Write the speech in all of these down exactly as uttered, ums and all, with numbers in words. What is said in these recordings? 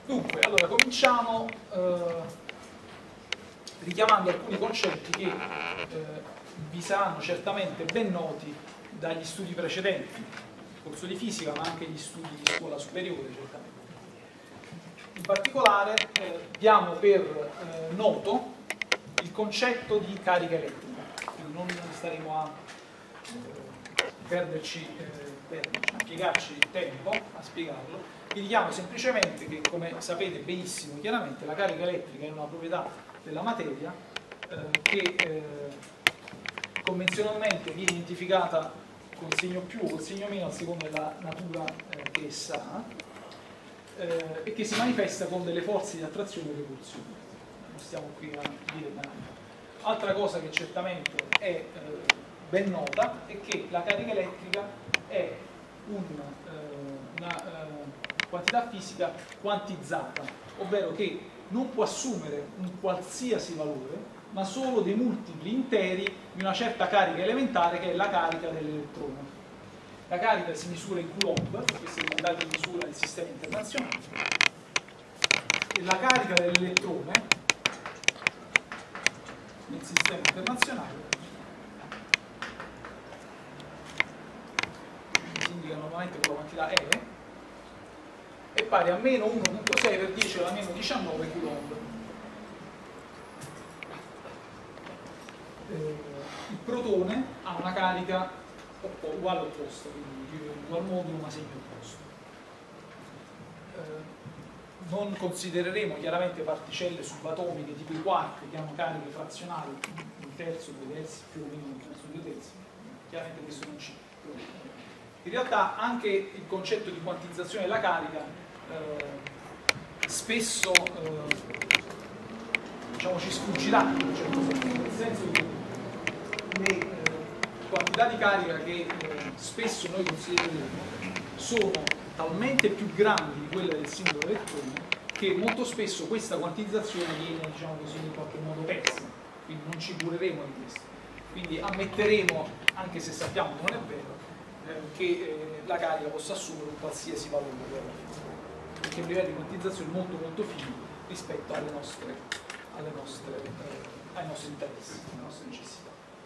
Dunque, allora cominciamo eh, richiamando alcuni concetti che eh, vi saranno certamente ben noti dagli studi precedenti, il corso di fisica, ma anche gli studi di scuola superiore, certamente. In particolare eh, diamo per eh, noto il concetto di carica elettrica, quindi non staremo a eh, perderci, eh, perderci, a impiegarci tempo a spiegarlo. Vi richiamo semplicemente che, come sapete benissimo chiaramente, la carica elettrica è una proprietà della materia eh, che eh, convenzionalmente viene identificata con segno più o con segno meno a seconda della natura eh, che essa ha eh, e che si manifesta con delle forze di attrazione e repulsione. Non stiamo qui a dire bene. Altra cosa che certamente è eh, ben nota è che la carica elettrica è un, eh, una eh, quantità fisica quantizzata, ovvero che non può assumere un qualsiasi valore, ma solo dei multipli interi di una certa carica elementare che è la carica dell'elettrone. La carica si misura in Coulomb, questa è l'unità di misura del sistema internazionale, e la carica dell'elettrone nel sistema internazionale si indica normalmente con la quantità E, è pari a meno uno virgola sei per dieci alla meno diciannove Coulomb. Eh, il protone ha una carica uguale opposta, quindi ugual modulo ma segno opposto. Eh, non considereremo chiaramente particelle subatomiche tipo i quark che hanno cariche frazionali, un terzo, due terzi, più o meno un terzo, due terzi, chiaramente questo non c'è. In realtà anche il concetto di quantizzazione della carica eh, spesso eh, diciamo, ci sfuggirà, in certo senso, nel senso che le eh, quantità di carica che eh, spesso noi consideriamo sono talmente più grandi di quelle del singolo elettrone che molto spesso questa quantizzazione viene, diciamo così, in qualche modo persa, quindi non ci cureremo di questo. Quindi ammetteremo, anche se sappiamo che non è vero, eh, che eh, la carica possa assumere un qualsiasi valore, perché i livelli di quantizzazione molto molto fini rispetto alle nostre, alle nostre, eh, ai nostri interessi, alle nostre necessità.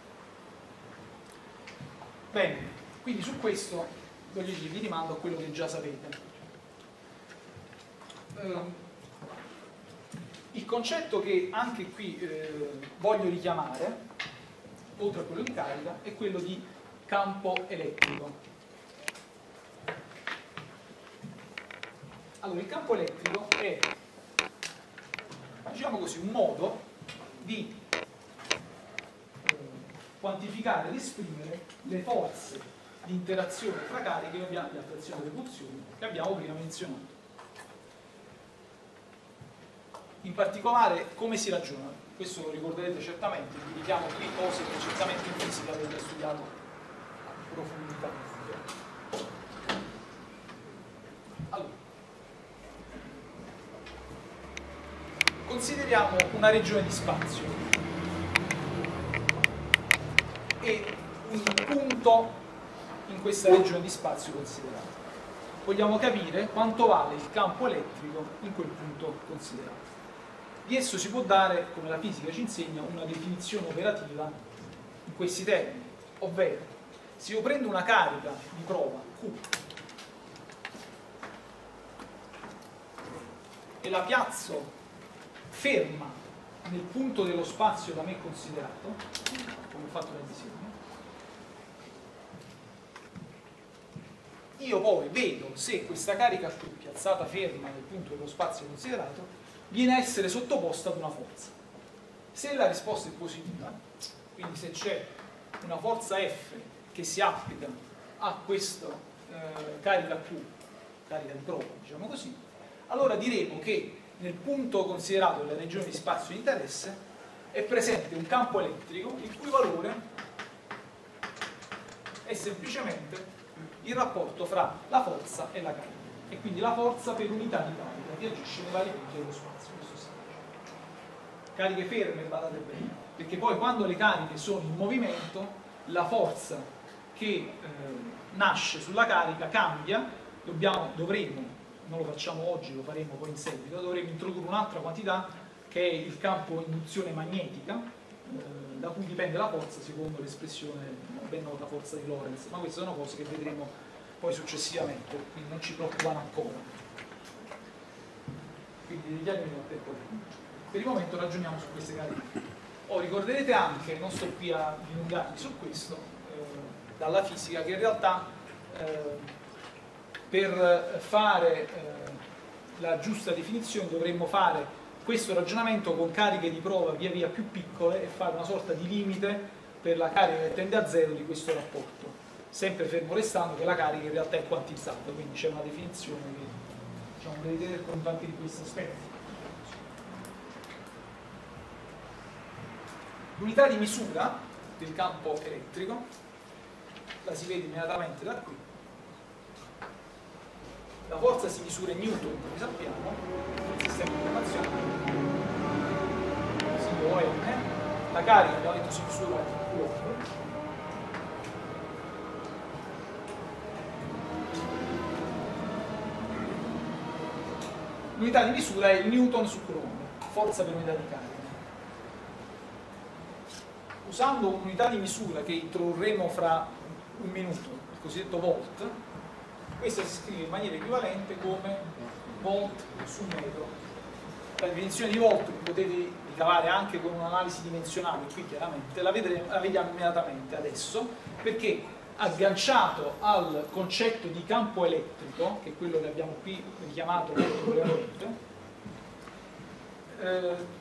Bene, quindi su questo voglio dire, vi rimando a quello che già sapete. Eh, il concetto che anche qui eh, voglio richiamare, oltre a quello di carica, è quello di campo elettrico. Allora, il campo elettrico è, diciamo così, un modo di eh, quantificare ed esprimere le forze di interazione fra cariche che abbiamo, di attrazione e repulsione, che abbiamo prima menzionato. In particolare, come si ragiona? Questo lo ricorderete certamente, vi richiamo qui cose che certamente in fisica avete studiato a profondità. Allora, consideriamo una regione di spazio e un punto in questa regione di spazio considerato. Vogliamo capire quanto vale il campo elettrico in quel punto considerato. Di esso si può dare, come la fisica ci insegna, una definizione operativa in questi termini, ovvero se io prendo una carica di prova Q e la piazzo ferma nel punto dello spazio da me considerato, come ho fatto nel disegno, io poi vedo se questa carica Q piazzata ferma nel punto dello spazio considerato viene a essere sottoposta ad una forza. Se la risposta è positiva, quindi se c'è una forza F che si applica a questa eh, carica Q, carica di prova, diciamo così, allora diremo che nel punto considerato della regione di spazio di interesse è presente un campo elettrico il cui valore è semplicemente il rapporto fra la forza e la carica, e quindi la forza per unità di carica che agisce nei vari punti dello spazio. Questo sta dicendo. Cariche ferme, badate bene, perché poi quando le cariche sono in movimento la forza che eh, nasce sulla carica cambia, dobbiamo, dovremo non lo facciamo oggi, lo faremo poi in seguito, dovremo introdurre un'altra quantità che è il campo induzione magnetica, eh, da cui dipende la forza secondo l'espressione ben nota forza di Lorentz, ma queste sono cose che vedremo poi successivamente, quindi non ci preoccupano ancora. Quindi degli anni a tempo. Per il momento ragioniamo su queste cariche. Oh, ricorderete anche, non sto qui a dilungarmi su questo, eh, dalla fisica, che in realtà eh, per fare eh, la giusta definizione dovremmo fare questo ragionamento con cariche di prova via via più piccole e fare una sorta di limite per la carica che tende a zero di questo rapporto, sempre fermo restando che la carica in realtà è quantizzata, quindi c'è una definizione che, diciamo, deve tenere conto anche di questi aspetti. L'unità di misura del campo elettrico la si vede immediatamente da qui. La forza si misura in Newton, come sappiamo, nel sistema internazionale, si O M, la carica abbiamo detto si misura in Coulomb. L'unità di misura è il Newton su Coulomb, forza per unità di carica. Usando un'unità di misura che introdurremo fra un minuto, il cosiddetto volt, questa si scrive in maniera equivalente come volt su metro. La definizione di volt che potete ricavare anche con un'analisi dimensionale, qui chiaramente la, vedremo, la vediamo immediatamente adesso, perché agganciato al concetto di campo elettrico, che è quello che abbiamo qui richiamato molto brevemente, eh,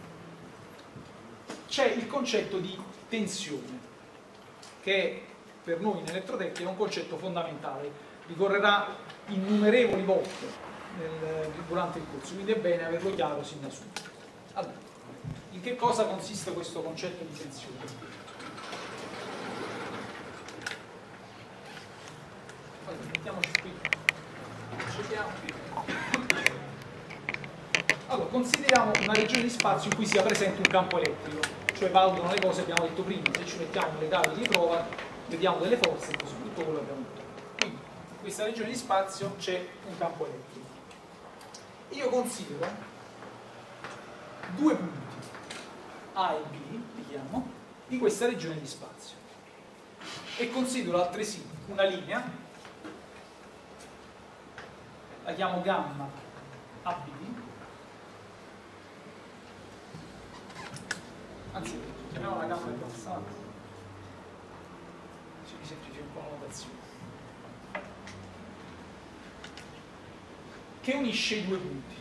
c'è il concetto di tensione, che per noi in elettrotecnica è un concetto fondamentale, ricorrerà innumerevoli volte nel, durante il corso, quindi è bene averlo chiaro sin da subito. Allora, in che cosa consiste questo concetto di tensione? Allora, mettiamoci qui, scegliamo qui. Allora, consideriamo una regione di spazio in cui sia presente un campo elettrico, cioè valutano le cose che abbiamo detto prima, se ci mettiamo le cariche di prova, vediamo delle forze e così, tutto quello che abbiamo detto. Quindi, in questa regione di spazio c'è un campo elettrico. Io considero due punti, A e B, li chiamo, di questa regione di spazio. E considero altresì una linea, la chiamo gamma A B, anzi, chiamiamola gamma di passata, ci semplifica un po' la notazione, che unisce i due punti,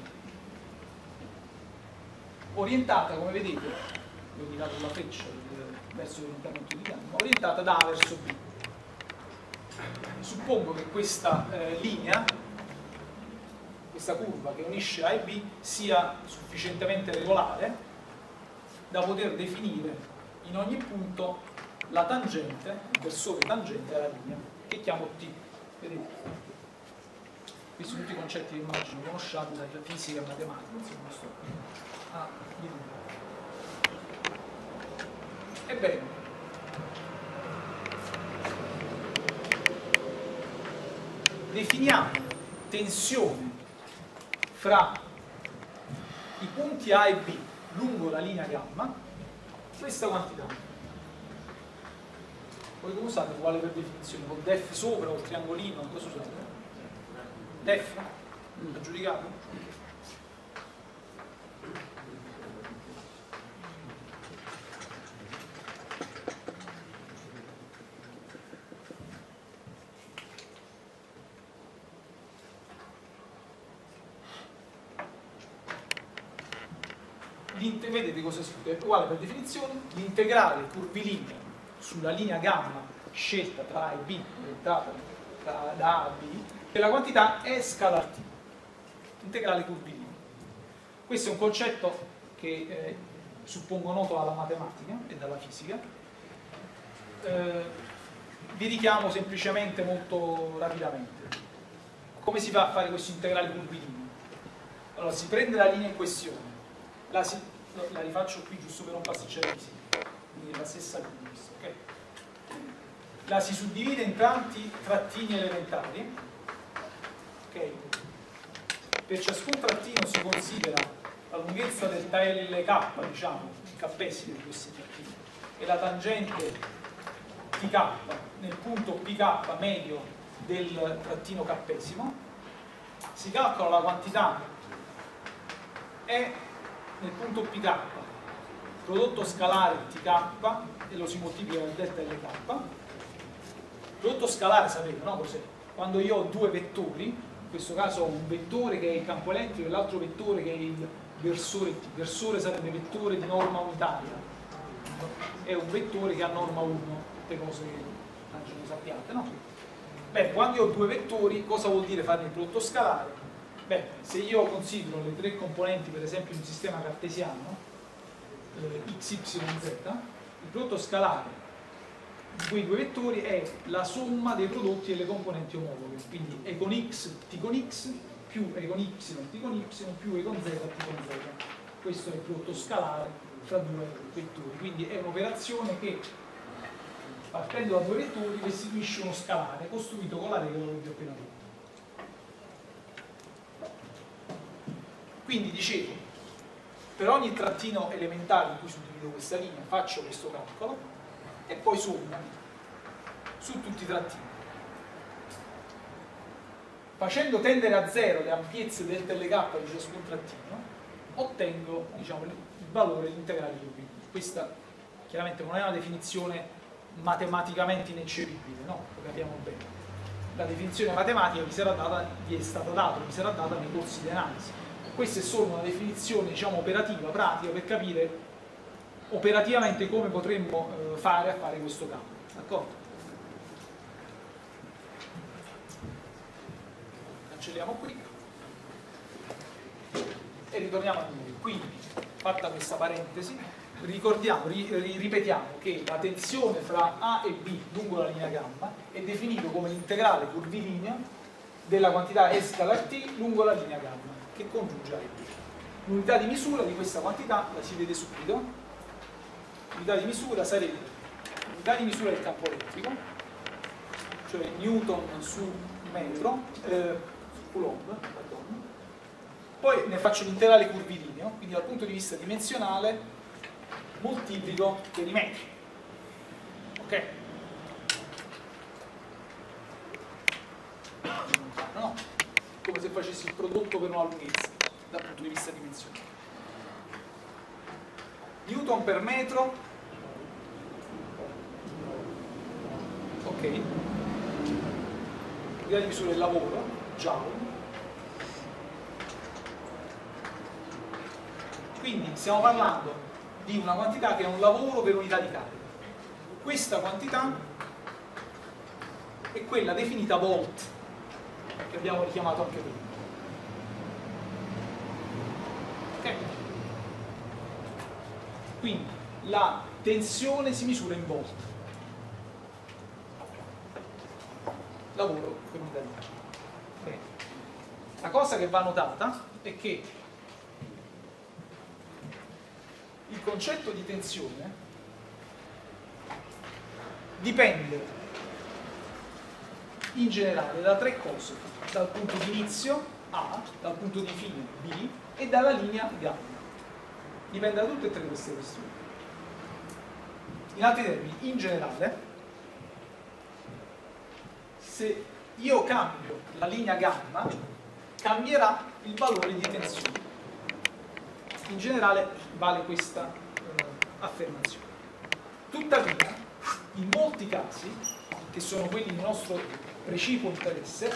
orientata, come vedete, ho indicato la freccia verso l'orientamento di gamma, orientata da A verso B. Suppongo che questa eh, linea, questa curva che unisce A e B, sia sufficientemente regolare da poter definire in ogni punto la tangente, il versore tangente alla linea, che chiamo T. Vedete? Questi sono tutti i concetti che immagino conosciate dalla fisica e matematica, insomma, non sto a dire. Ebbene, definiamo tensione fra i punti A e B lungo la linea gamma, questa quantità. Poi come usate uguale per definizione? Con def sopra o il triangolino, cosa usate? Def? Aggiudicato? Vedete cosa è scritto? È uguale per definizione l'integrale curvilineo sulla linea gamma scelta tra A e B, orientata da, da A a B, della quantità è scalar T, integrale curvilineo. Questo è un concetto che eh, suppongo noto alla matematica e dalla fisica. Eh, vi richiamo semplicemente molto rapidamente. Come si fa a fare questo integrale curvilineo? Allora, si prende la linea in questione, la si la rifaccio qui giusto per non pasticciare di fisica, quindi la stessa linea, ok? La si suddivide in tanti trattini elementari, ok? per ciascun trattino si considera la lunghezza del T L K, diciamo, il cappesimo di questi trattini, e la tangente T K nel punto P K medio del trattino cappesimo, si calcola la quantità E nel punto P K, prodotto scalare T K, e lo si moltiplica per delta L K. Il prodotto scalare sapete, no? Cos'è? Quando io ho due vettori, in questo caso ho un vettore che è il campo elettrico e l'altro vettore che è il versore T. Versore sarebbe vettore di norma unitaria, è un vettore che ha norma uno, tutte cose che immagino sappiate, no? Bene, quando io ho due vettori, cosa vuol dire fare il prodotto scalare? Beh, se io considero le tre componenti, per esempio in un sistema cartesiano, eh, x, y, z, il prodotto scalare di quei due vettori è la somma dei prodotti delle componenti omologhe, quindi E con x, t con x, più E con y, t con y, più E con z, t con z. Questo è il prodotto scalare fra due vettori, quindi è un'operazione che, partendo da due vettori, restituisce uno scalare costruito con la regola che vi ho appena detto. Quindi dicevo, per ogni trattino elementare in cui suddivido questa linea faccio questo calcolo e poi sommo su tutti i trattini. Facendo tendere a zero le ampiezze del T L K di ciascun trattino, ottengo, diciamo, il valore dell'integrale di Rubin. Questa chiaramente non è una definizione matematicamente ineccepibile, no? Lo capiamo bene. La definizione matematica vi sarà data, vi è stata data, vi sarà data nei corsi di analisi. Questa è solo una definizione, diciamo, operativa, pratica, per capire operativamente come potremmo eh, fare a fare questo calcolo. D'accordo? Cancelliamo qui e ritorniamo a noi. Quindi, fatta questa parentesi, ricordiamo, ri, ripetiamo che la tensione fra A e B lungo la linea gamma è definito come l'integrale curvilineo della quantità E scalar T lungo la linea gamma, che congiunge a E. L'unità di misura di questa quantità la si vede subito. L'unità di misura sarebbe l'unità di misura del campo elettrico, cioè Newton su metro, eh, Coulomb, pardon. Poi ne faccio l'integrale curvilineo, quindi dal punto di vista dimensionale moltiplico per i metri. Ok? No? Come se facessi il prodotto per una lunghezza dal punto di vista dimensionale. Newton per metro, ok, l'unità di misura del lavoro, joule. Quindi stiamo parlando di una quantità che è un lavoro per unità di carica. Questa quantità è quella definita volt, che abbiamo richiamato anche prima. Ok? Quindi la tensione si misura in volt. Lavoro per unità di carica. Bene. La cosa che va notata è che il concetto di tensione dipende in generale da tre cose: dal punto di inizio A, dal punto di fine B e dalla linea gamma. Dipende da tutte e tre queste questioni. In altri termini, in generale, se io cambio la linea gamma, cambierà il valore di tensione. In generale vale questa eh, affermazione. Tuttavia, in molti casi, che sono quelli di nostro precipuo interesse,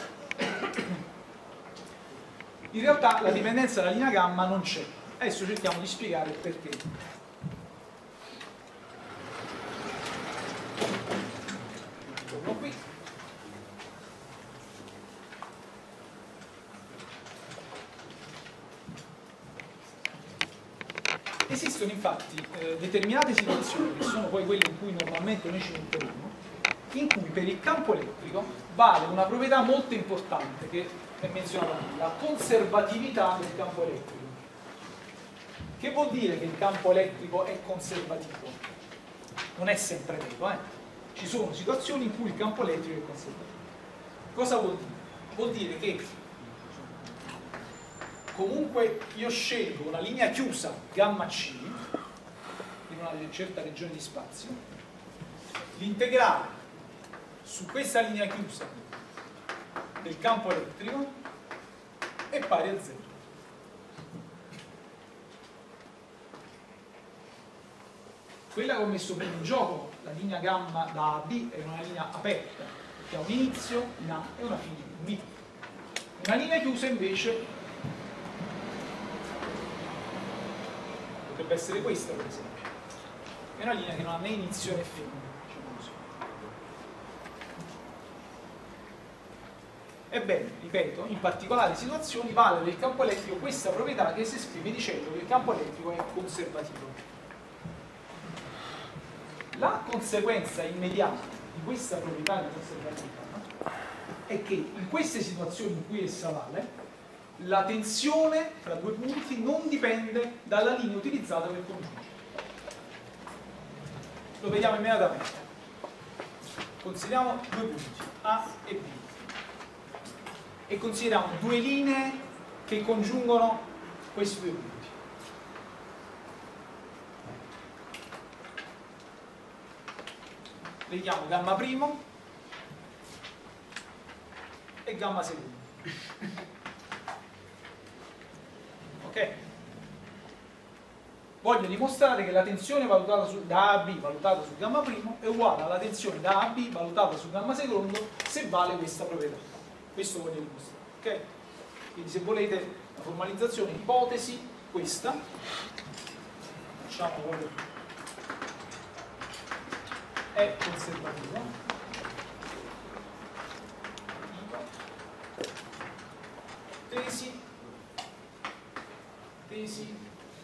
in realtà la dipendenza dalla linea gamma non c'è. Adesso cerchiamo di spiegare il perché. Torno qui. Esistono infatti eh, determinate situazioni, che sono poi quelle in cui normalmente noi ci metteremo, in cui per il campo elettrico vale una proprietà molto importante che è menzionata qui, la conservatività del campo elettrico. Che vuol dire che il campo elettrico è conservativo? Non è sempre vero, eh? Ci sono situazioni in cui il campo elettrico è conservativo. Cosa vuol dire? Vuol dire che comunque io scelgo una linea chiusa gamma C in una certa regione di spazio, l'integrale su questa linea chiusa del campo elettrico è pari a zero. Quella che ho messo prima in gioco, la linea gamma da A a B, è una linea aperta, che ha un inizio in A e una fine in B. Una linea chiusa invece potrebbe essere questa, per esempio. È una linea che non ha né inizio né fine, diciamo così. Ebbene, ripeto, in particolari situazioni vale per il campo elettrico questa proprietà che si esprime dicendo che il campo elettrico è conservativo. La conseguenza immediata di questa proprietà di conservatività è che in queste situazioni in cui essa vale, la tensione fra due punti non dipende dalla linea utilizzata per congiungere. Lo vediamo immediatamente. Consideriamo due punti, A e B, e consideriamo due linee che congiungono questi due punti. Le chiamo gamma primo e gamma secondo. Ok? Voglio dimostrare che la tensione valutata su, da A a B valutata su gamma primo è uguale alla tensione da A a B valutata su gamma secondo se vale questa proprietà. Questo voglio dimostrare. Ok? Quindi se volete la formalizzazione ipotesi questa, facciamo proprio è conservativo, tesi, tesi,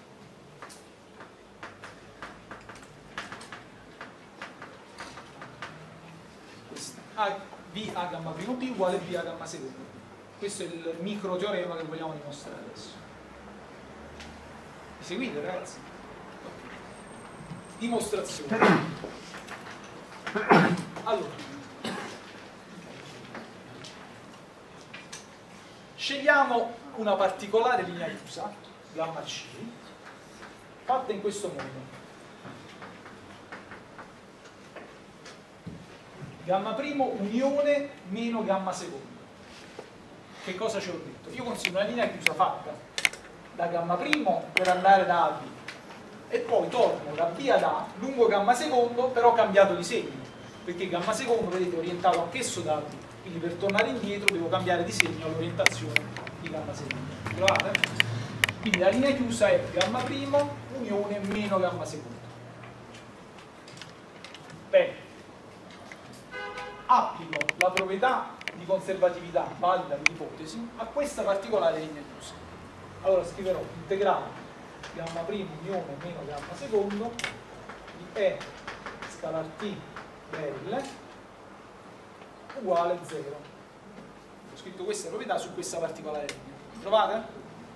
questa, A, B A gamma primo B uguale B A gamma secondo. Questo è il micro teorema che vogliamo dimostrare adesso. Mi seguite, ragazzi? Dimostrazione. Allora, scegliamo una particolare linea chiusa, gamma C, fatta in questo modo. Gamma primo unione meno gamma secondo. Che cosa ci ho detto? Io considero una linea chiusa fatta da gamma primo per andare da A a B e poi torno da B ad A lungo gamma secondo, però cambiato di segno, perché gamma secondo, vedete, è orientato anch'esso da A a B, quindi per tornare indietro devo cambiare di segno all'orientazione di gamma secondo. Trovate? Quindi la linea chiusa è gamma primo unione meno gamma secondo. Bene, applico la proprietà di conservatività valida dell'ipotesi a questa particolare linea chiusa. Allora scriverò integrale gamma primo unione meno gamma secondo di E scalar T del uguale zero. Ho scritto questa proprietà su questa particolare linea. Trovate?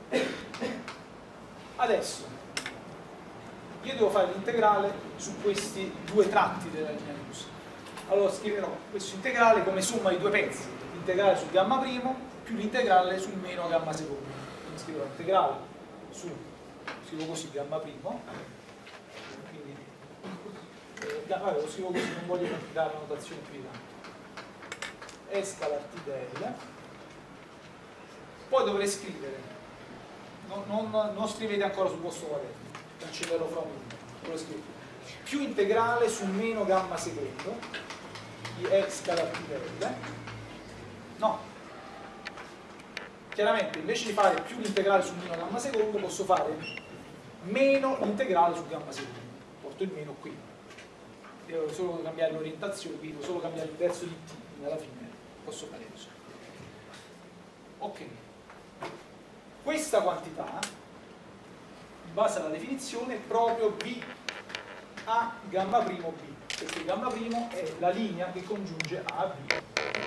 Adesso io devo fare l'integrale su questi due tratti della linea chiusa. Allora scriverò questo integrale come somma di due pezzi, l'integrale su gamma primo più l'integrale su meno gamma secondo. Quindi scriverò integrale su, scrivo così, gamma primo, quindi eh, vabbè, lo scrivo così, non voglio dare la notazione più di tanto. E scalar T del, poi dovrei scrivere, non, non, non scrivete ancora sul vostro quaderno, cancellerò fra un minuto, lo scrivo, più integrale su meno gamma secondo di E scalar T del, no, chiaramente invece di fare più l'integrale su meno gamma secondo posso fare meno l'integrale su gamma secondo, porto il meno qui, devo solo cambiare l'orientazione, quindi devo solo cambiare il verso di T, quindi alla fine posso fare così. Ok, questa quantità in base alla definizione è proprio B A gamma primo B, perché gamma primo è la linea che congiunge A a B,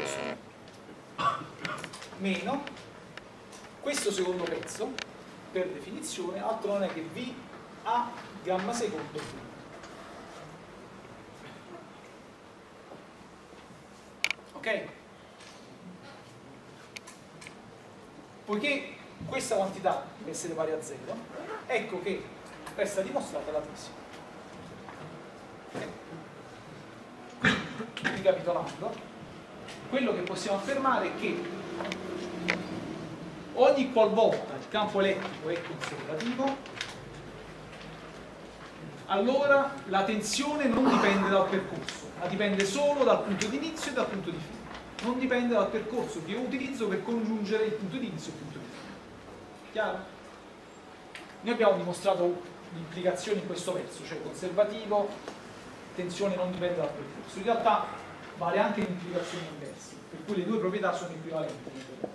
meno questo secondo pezzo, per definizione, altro non è che V A gamma secondo B. Ok? Poiché questa quantità deve essere pari a zero, ecco che resta dimostrata la tesi. Quindi, ricapitolando, quello che possiamo affermare è che ogni qualvolta il campo elettrico è conservativo, allora la tensione non dipende dal percorso, ma dipende solo dal punto di inizio e dal punto di fine. Non dipende dal percorso che io utilizzo per congiungere il punto di inizio e il punto di fine. Chiaro? Noi abbiamo dimostrato l'implicazione in questo verso, cioè conservativo, tensione non dipende dal percorso. In realtà vale anche l'implicazione inversa, per cui le due proprietà sono equivalenti.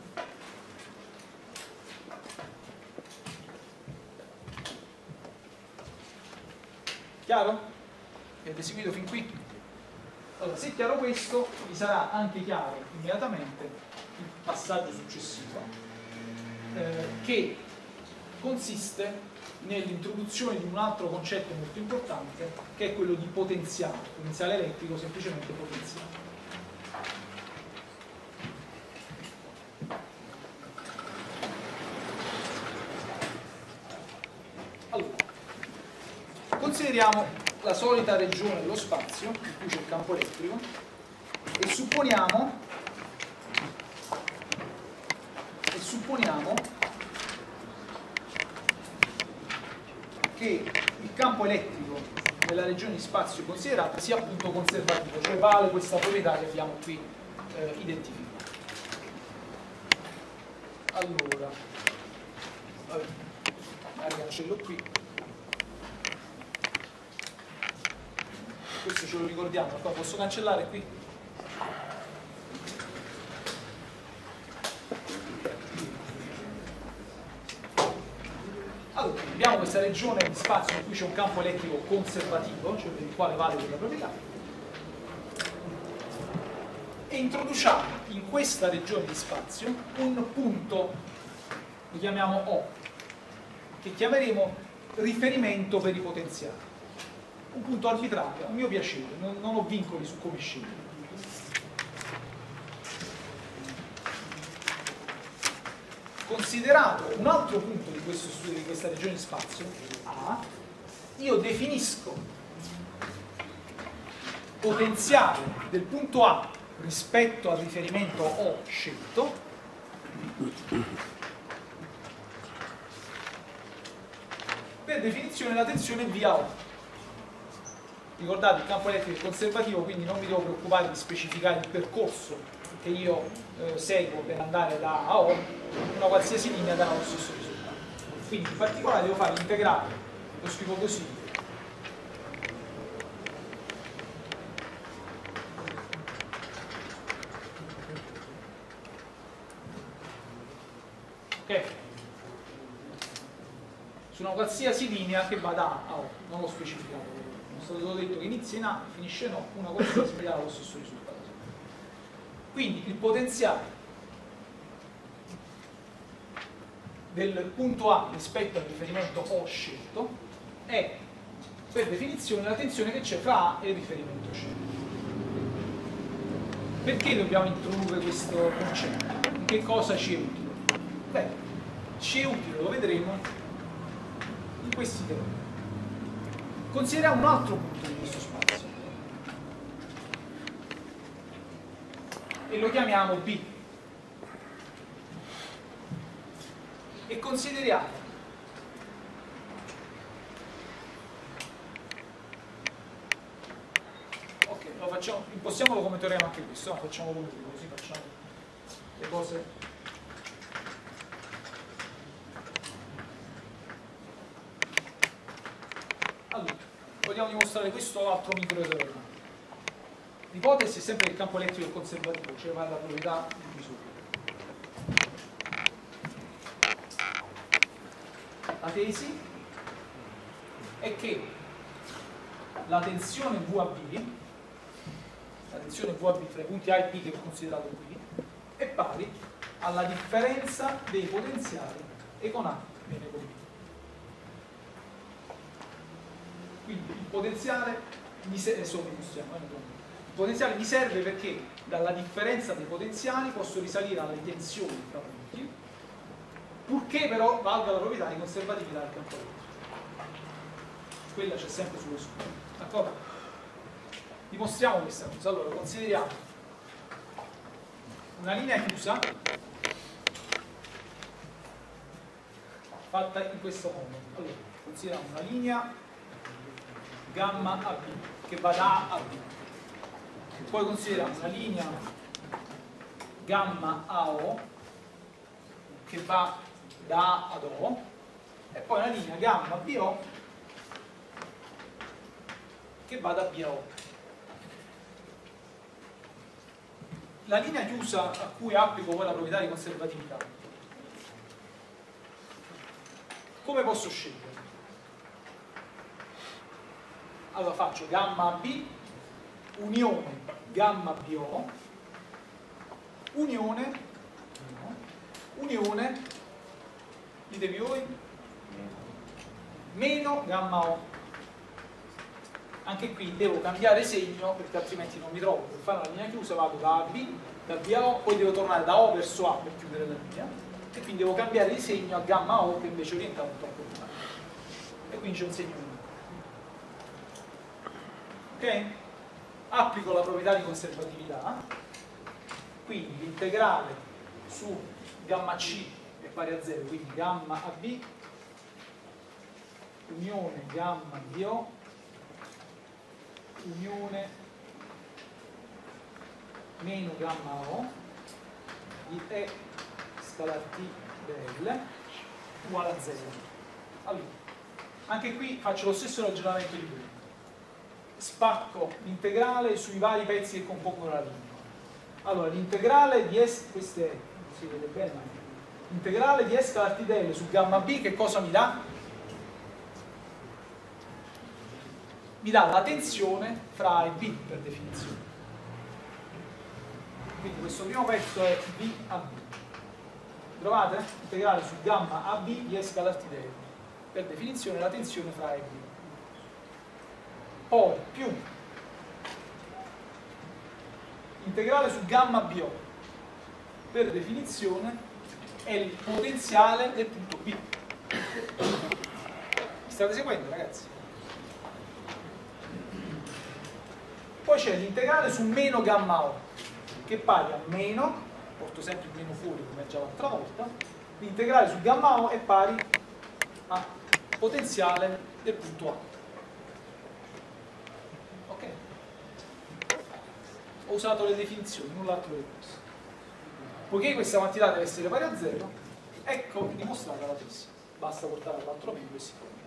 Chiaro? Avete seguito fin qui? Allora, se è chiaro questo, vi sarà anche chiaro immediatamente il passaggio successivo, eh, che consiste nell'introduzione di un altro concetto molto importante, che è quello di potenziale, potenziale elettrico, semplicemente potenziale. Allora, consideriamo la solita regione dello spazio in cui c'è il campo elettrico e supponiamo e supponiamo che il campo elettrico nella regione di spazio considerata sia appunto conservativo, cioè vale questa proprietà che abbiamo qui eh, identificata. Allora, vabbè, magari cancello qui. Questo ce lo ricordiamo, qua posso cancellare qui? Allora, abbiamo questa regione di spazio in cui c'è un campo elettrico conservativo, cioè per il quale vale quella proprietà, e introduciamo in questa regione di spazio un punto, lo chiamiamo O, che chiameremo riferimento per i potenziali. Un punto arbitrario, a mio piacere, non, non ho vincoli su come scegliere. Considerato un altro punto di questo studio, di questa regione di spazio, A, io definisco potenziale del punto A rispetto al riferimento O scelto per definizione la tensione via O. Ricordate, il campo elettrico è conservativo, quindi non mi devo preoccupare di specificare il percorso che io eh, seguo per andare da A a O, una qualsiasi linea darà lo stesso risultato. Quindi in particolare devo fare l'integrale, lo scrivo così, ok? Su una qualsiasi linea che va da A a O, non l'ho specificato. È stato detto che inizia in A, finisce in O, una qualsiasi mi darà lo stesso risultato. Quindi il potenziale del punto A rispetto al riferimento O scelto è per definizione la tensione che c'è fra A e il riferimento scelto. Perché dobbiamo introdurre questo concetto? In che cosa ci è utile? Beh, ci è utile, lo vedremo, in questi termini. Consideriamo un altro punto di questo spazio e lo chiamiamo B e consideriamo ok, lo facciamo, impostiamolo come teorema anche questo, no, facciamo come prima, così facciamo le cose. Allora, vogliamo dimostrare questo o altro microteorema. L'ipotesi è sempre che il campo elettrico è conservativo, cioè vale la proprietà di misura. La tesi è che la tensione V A B, la tensione V A B tra i punti A e B che ho considerato qui, è pari alla differenza dei potenziali e con A viene con B. Quindi il potenziale mi serve, il potenziale mi serve perché dalla differenza dei potenziali posso risalire alle tensioni tra punti purché però valga la proprietà di conservatività del campo elettrico. Quella c'è sempre sullo scudo, d'accordo? Dimostriamo questa cosa. Allora, consideriamo una linea chiusa fatta in questo modo. Allora, consideriamo una linea gamma A B che va da A a B. Poi consideriamo una linea gamma A O che va da A ad O e poi una linea gamma B O che va da B a O. La linea chiusa a cui applico poi la proprietà di conservatività, come posso scegliere? Allora faccio gamma A B unione gamma B O unione no, unione ditemi voi meno gamma O. Anche qui devo cambiare segno perché altrimenti non mi trovo. Per fare una linea chiusa vado da A a B, da B a O, poi devo tornare da O verso A per chiudere la linea e quindi devo cambiare di segno a gamma O che invece è orientato troppo lontano. E quindi c'è un segno meno. Ok? Applico la proprietà di conservatività, quindi l'integrale su gamma C è pari a zero, quindi gamma A B unione gamma B O unione meno gamma O di E scalar T del uguale a zero. Allora, anche qui faccio lo stesso ragionamento di prima. Spacco l'integrale sui vari pezzi che compongono la linea. Allora, l'integrale di S, queste non si vede bene, ma l'integrale di E scalar T del su gamma B che cosa mi dà? Mi dà la tensione fra A e B per definizione. Quindi questo primo pezzo è B a B. Trovate? Integrale su gamma A B di E scalar T del. Per definizione la tensione fra A e B. Poi più integrale su gamma B O. Per definizione è il potenziale del punto B. Mi state seguendo, ragazzi? Poi c'è l'integrale su meno gamma O, che è pari a meno, porto sempre il meno fuori come già l'altra volta, l'integrale su gamma O è pari a potenziale del punto A. Ok? Ho usato le definizioni, null'altro di questo. Poiché questa quantità deve essere pari a zero, ecco dimostrata la tesi. Basta portare all'altro membro e si può.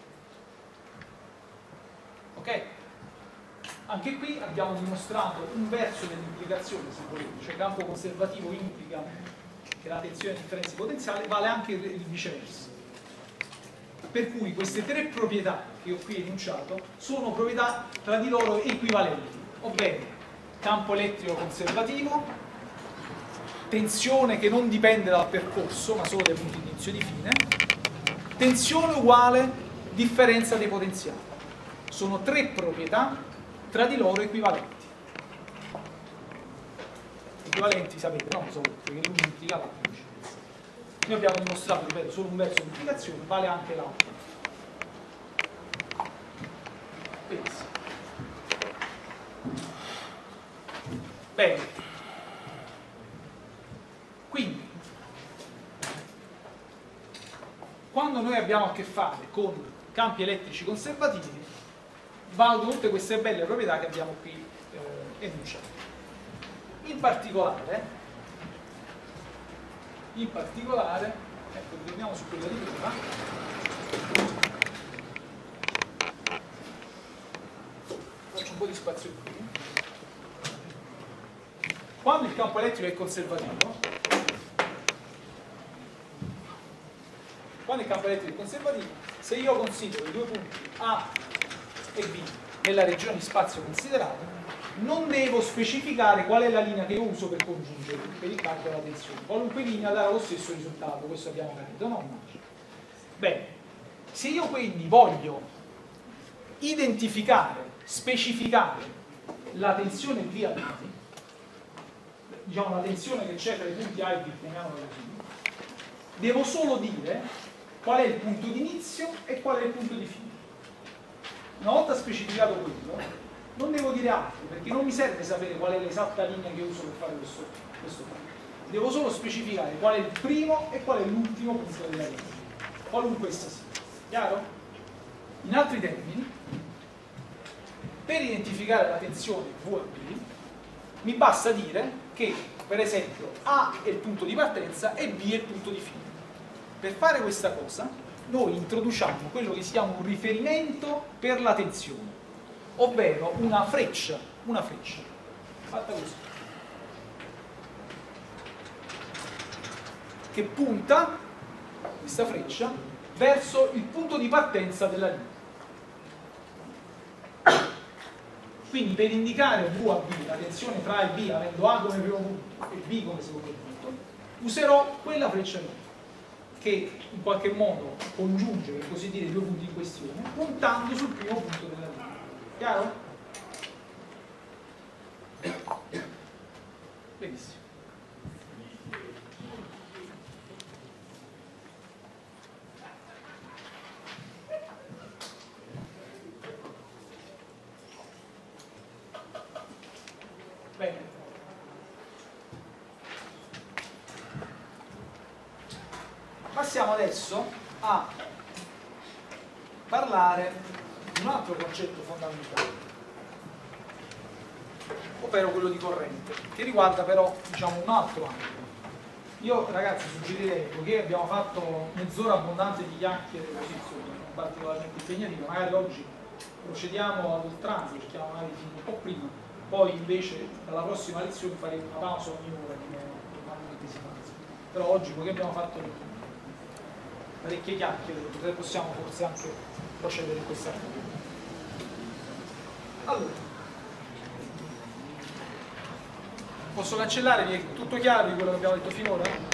Ok? Anche qui abbiamo dimostrato un verso dell'implicazione, se volete, cioè campo conservativo implica che la tensione di differenza potenziale vale anche il viceversa. Per cui queste tre proprietà che ho qui enunciato sono proprietà tra di loro equivalenti, ovvero campo elettrico conservativo, tensione che non dipende dal percorso ma solo dai punti di inizio e di fine, tensione uguale differenza dei potenziali. Sono tre proprietà tra di loro equivalenti. Equivalenti sapete, no? Perché l'uno implica l'altro. Noi abbiamo dimostrato, ripeto, solo un verso di implicazione, vale anche l'altro. Pensi. Bene. Quindi, quando noi abbiamo a che fare con campi elettrici conservativi, valgono tutte queste belle proprietà che abbiamo qui eh, enunciato. In particolare, in particolare, ecco, torniamo su quella di prima. Faccio un po' di spazio qui. Quando il campo elettrico è conservativo, quando il campo elettrico è conservativo, se io considero i due punti A e B nella regione di spazio considerato, non devo specificare qual è la linea che uso per congiungere per il calcolo della tensione. Qualunque linea darà lo stesso risultato, questo abbiamo capito, no? Bene, se io quindi voglio identificare, specificare la tensione V a B, diciamo la tensione che c'è tra i punti A e B, chiamiamola così, devo solo dire qual è il punto di inizio e qual è il punto di fine. Una volta specificato quello, non devo dire altro, perché non mi serve sapere qual è l'esatta linea che uso per fare questo, questo punto. Devo solo specificare qual è il primo e qual è l'ultimo punto della linea, qualunque essa sia. Chiaro? In altri termini, per identificare la tensione V a B, mi basta dire che, per esempio, A è il punto di partenza e B è il punto di fine. Per fare questa cosa, noi introduciamo quello che si chiama un riferimento per la tensione, ovvero una freccia, una freccia, fatta così, che punta, questa freccia, verso il punto di partenza della linea. Quindi per indicare V a B, la tensione tra A e B, avendo A come primo punto e B come secondo punto, userò quella freccia lì, che in qualche modo congiunge, per così dire, i due punti in questione, puntando sul primo punto della linea. Chiaro? Benissimo. Bene. Passiamo adesso a parlare di un altro concetto fondamentale, ovvero quello di corrente, che riguarda però, diciamo, un altro ambito. Io, ragazzi, suggerirei, poiché abbiamo fatto mezz'ora abbondante di chiacchiere così, insomma, non particolarmente impegnative, magari oggi procediamo ad oltranza, cerchiamo magari di finire un po' prima, poi invece dalla prossima lezione faremo una pausa ogni ora, come normalmente si fa. Però oggi, poiché abbiamo fatto parecchie chiacchiere, possiamo forse anche procedere in questa maniera. Allora, posso cancellare? Vi è tutto chiaro di quello che abbiamo detto finora?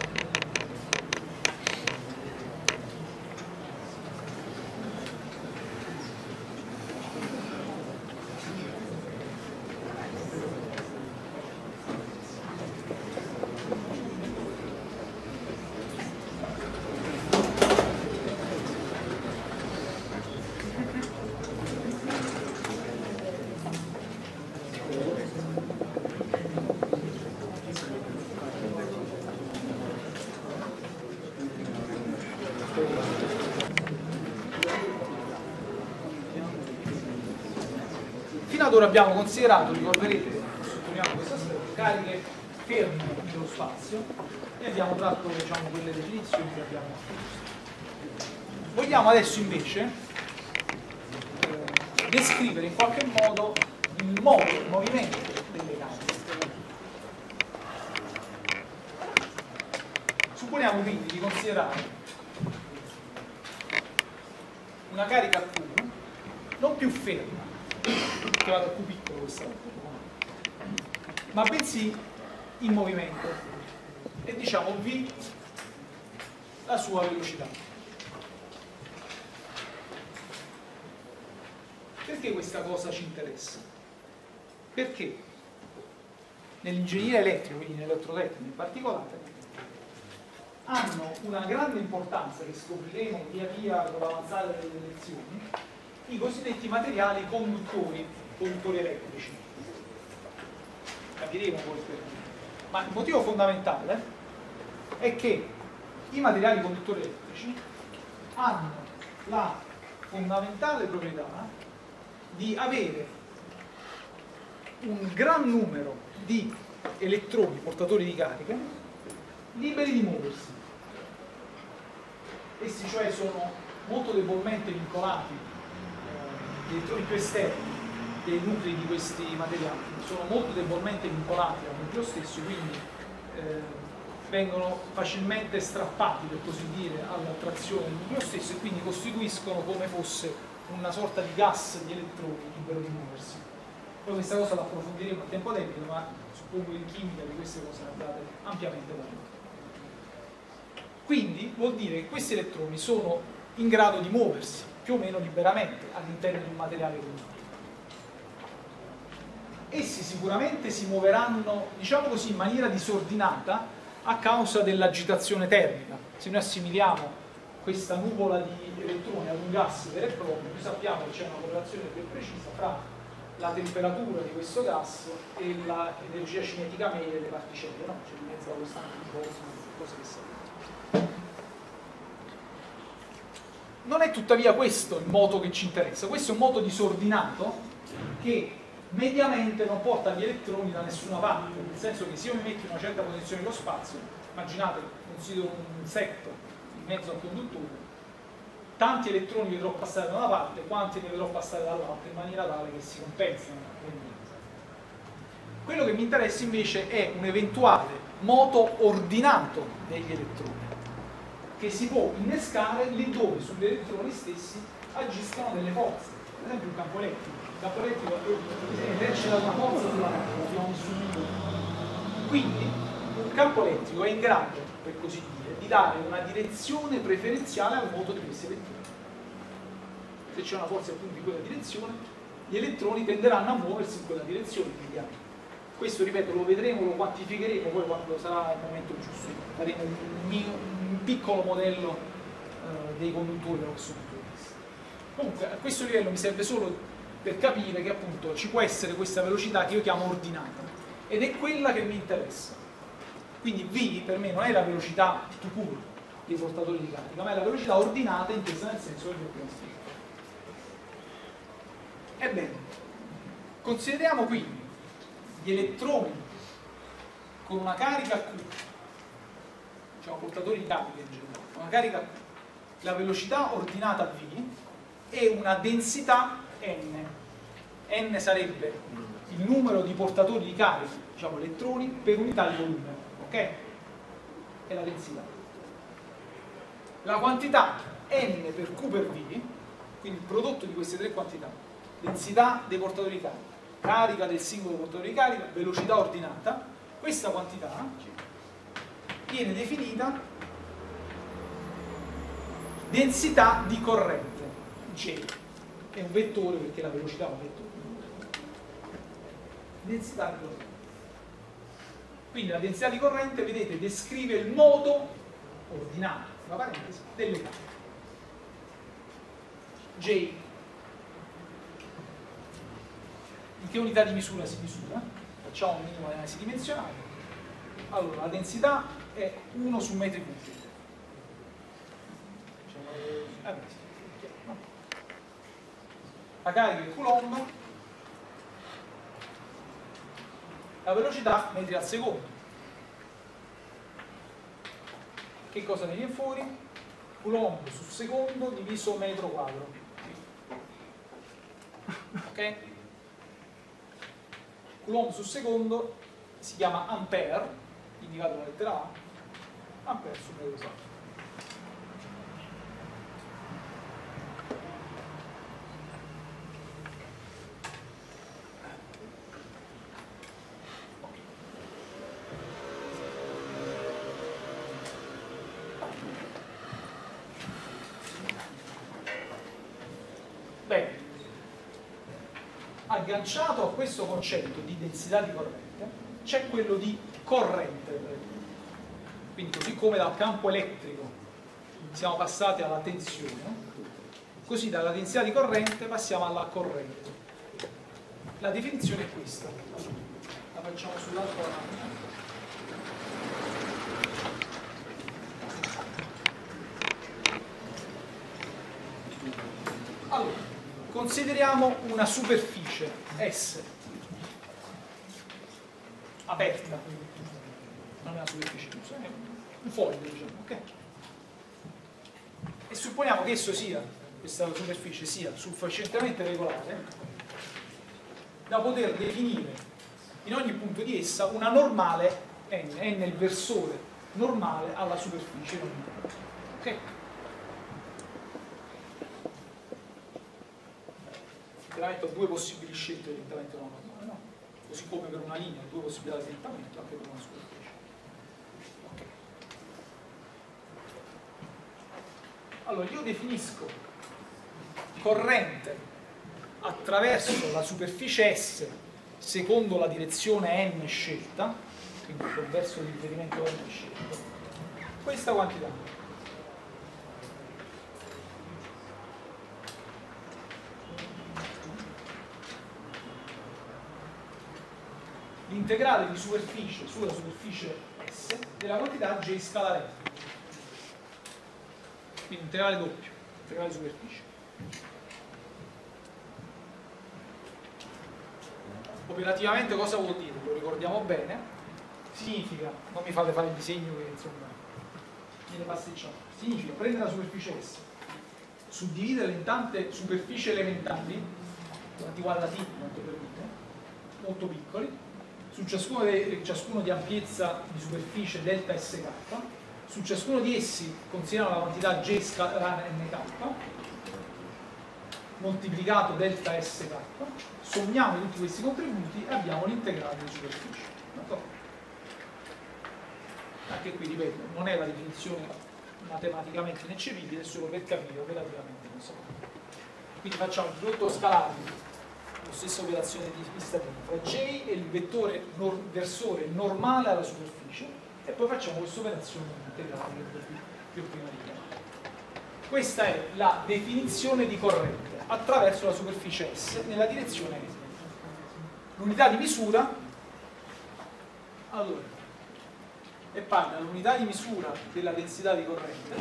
Fino ad ora abbiamo considerato, ricorderete, sottolineiamo questo aspetto, cariche ferme nello spazio e abbiamo tratto, diciamo, quelle definizioni che abbiamo fatto. Vogliamo adesso invece eh, descrivere in qualche modo il modo, il movimento delle cariche. Supponiamo quindi di considerare una carica Q non più ferma, che vada più piccolo questa volta, ma bensì in movimento, e diciamo V la sua velocità. Perché questa cosa ci interessa? Perché nell'ingegneria elettrica, quindi nell'elettrotecnica in particolare, hanno una grande importanza, che scopriremo via via con l'avanzare delle lezioni, i cosiddetti materiali conduttori, conduttori elettrici. Capiremo poi perché. Ma il motivo fondamentale è che i materiali conduttori elettrici hanno la fondamentale proprietà di avere un gran numero di elettroni portatori di carica liberi di muoversi. Essi cioè sono molto debolmente vincolati, eh, gli elettroni più esterni dei nuclei di questi materiali sono molto debolmente vincolati al nucleo stesso, quindi eh, vengono facilmente strappati, per così dire, all'attrazione del nucleo stesso, e quindi costituiscono come fosse una sorta di gas di elettroni libero di muoversi. Poi questa cosa la approfondiremo a tempo debito, ma suppongo che in chimica di queste cose andate ampiamente parlando. Quindi vuol dire che questi elettroni sono in grado di muoversi più o meno liberamente all'interno di un materiale conduttivo. Essi sicuramente si muoveranno, diciamo così, in maniera disordinata a causa dell'agitazione termica, Se noi assimiliamo questa nuvola di elettroni ad un gas vero e proprio, noi sappiamo che c'è una correlazione ben precisa fra la temperatura di questo gas e l'energia cinetica media delle particelle, no? C'è in mezzo alla costante di Boltzmann, cose che sappiamo. Non è tuttavia questo il moto che ci interessa, questo è un moto disordinato che mediamente non porta gli elettroni da nessuna parte, nel senso che se io mi metto in una certa posizione nello spazio, immaginate, considero un setto in mezzo al conduttore, tanti elettroni vedrò passare da una parte, quanti ne vedrò passare dall'altra, in maniera tale che si compensino. Quello che mi interessa invece è un eventuale moto ordinato degli elettroni, che si può innescare lì dove sugli elettroni stessi agiscono delle forze, ad esempio un campo elettrico. Il campo elettrico esercita una forza sulla macchina, lo chiamiamo subito. Quindi un campo elettrico è in grado, per così dire, di dare una direzione preferenziale al moto di questi elettroni. Se c'è una forza appunto in quella direzione, gli elettroni tenderanno a muoversi in quella direzione immediatamente. Questo, ripeto, lo vedremo, lo quantificheremo poi quando sarà il momento giusto. Faremo un, mio, un piccolo modello eh, dei conduttori dello sono questi. Comunque, a questo livello mi serve solo per capire che appunto ci può essere questa velocità che io chiamo ordinata, ed è quella che mi interessa. Quindi V per me non è la velocità tout court dei portatori di carica, ma è la velocità ordinata intesa nel senso che vi ho prima spiegato. Ebbene, consideriamo quindi gli elettroni con una carica Q, diciamo portatori di carica in generale, una carica Q, la velocità ordinata V e una densità N. N sarebbe il numero di portatori di carica, diciamo elettroni, per unità di volume, ok? È la densità. La quantità N per Q per V, quindi il prodotto di queste tre quantità, densità dei portatori di carica, carica del singolo portatore di carica, velocità ordinata, questa quantità viene definita densità di corrente, J. È un vettore perché la velocità è un vettore. Densità di corrente. Quindi la densità di corrente, vedete, descrive il modo ordinato, tra parentesi, delle cariche. J. In che unità di misura si misura? Facciamo un minimo di analisi dimensionale. Allora, la densità è uno su metri cubi. La carica è Coulomb, la velocità metri al secondo. Che cosa ne viene fuori? Coulomb su secondo diviso metro quadro. Ok? Coulomb su secondo si chiama ampere, indicato dalla lettera A, ampere su metro quadro. Bene, agganciato a questo concetto di densità di corrente c'è quello di corrente. Quindi così come dal campo elettrico siamo passati alla tensione, così dalla densità di corrente passiamo alla corrente. La definizione è questa, la facciamo sull'altro lato. Allora, consideriamo una superficie S aperta, non è una superficie chiusa, è un foglio, diciamo, ok? E supponiamo che esso sia, questa superficie sia sufficientemente regolare da poter definire in ogni punto di essa una normale N, N è il versore normale alla superficie normale, ok? Chiaramente ho due possibili scelte di orientamento non normale, no? Così come per una linea ho due possibilità di orientamento anche per una superficie. Okay. Allora io definisco corrente attraverso la superficie S secondo la direzione N scelta, quindi col verso di riferimento N scelta, questa quantità. l'integrale di superficie sulla superficie S della quantità J scalare n. Quindi integrale doppio, integrale di superficie. Operativamente cosa vuol dire? Lo ricordiamo bene. Significa, non mi fate fare il disegno che insomma viene pasticciato. Significa prendere la superficie S, suddividerla in tante superfici elementari, quanti quadratini quanto permette, molto piccoli, su ciascuno, de, ciascuno di ampiezza di superficie delta S K, su ciascuno di essi consideriamo la quantità J scalare N K, moltiplicato delta S K, sommiamo tutti questi contributi e abbiamo l'integrale di superficie. Anche qui, ripeto, non è la definizione matematicamente ineccepibile, è solo per capire operativamente cosa fa. Quindi facciamo il prodotto scalare, la stessa operazione di vista prima, fra J e il vettore nor versore normale alla superficie, e poi facciamo questa operazione integrale che più, più prima di chiamare. Questa è la definizione di corrente attraverso la superficie S nella direzione S. L'unità di misura, allora, è pari all'unità di misura della densità di corrente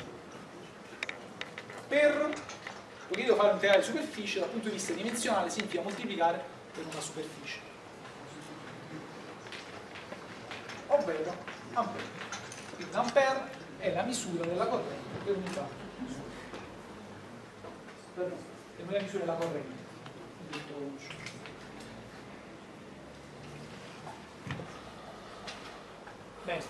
per, poiché devo fare un integrale di superficie, dal punto di vista dimensionale significa moltiplicare per una superficie, ovvero ampere. Quindi l'ampere è la misura della corrente per unità di misura. Per la misura della corrente. Bene.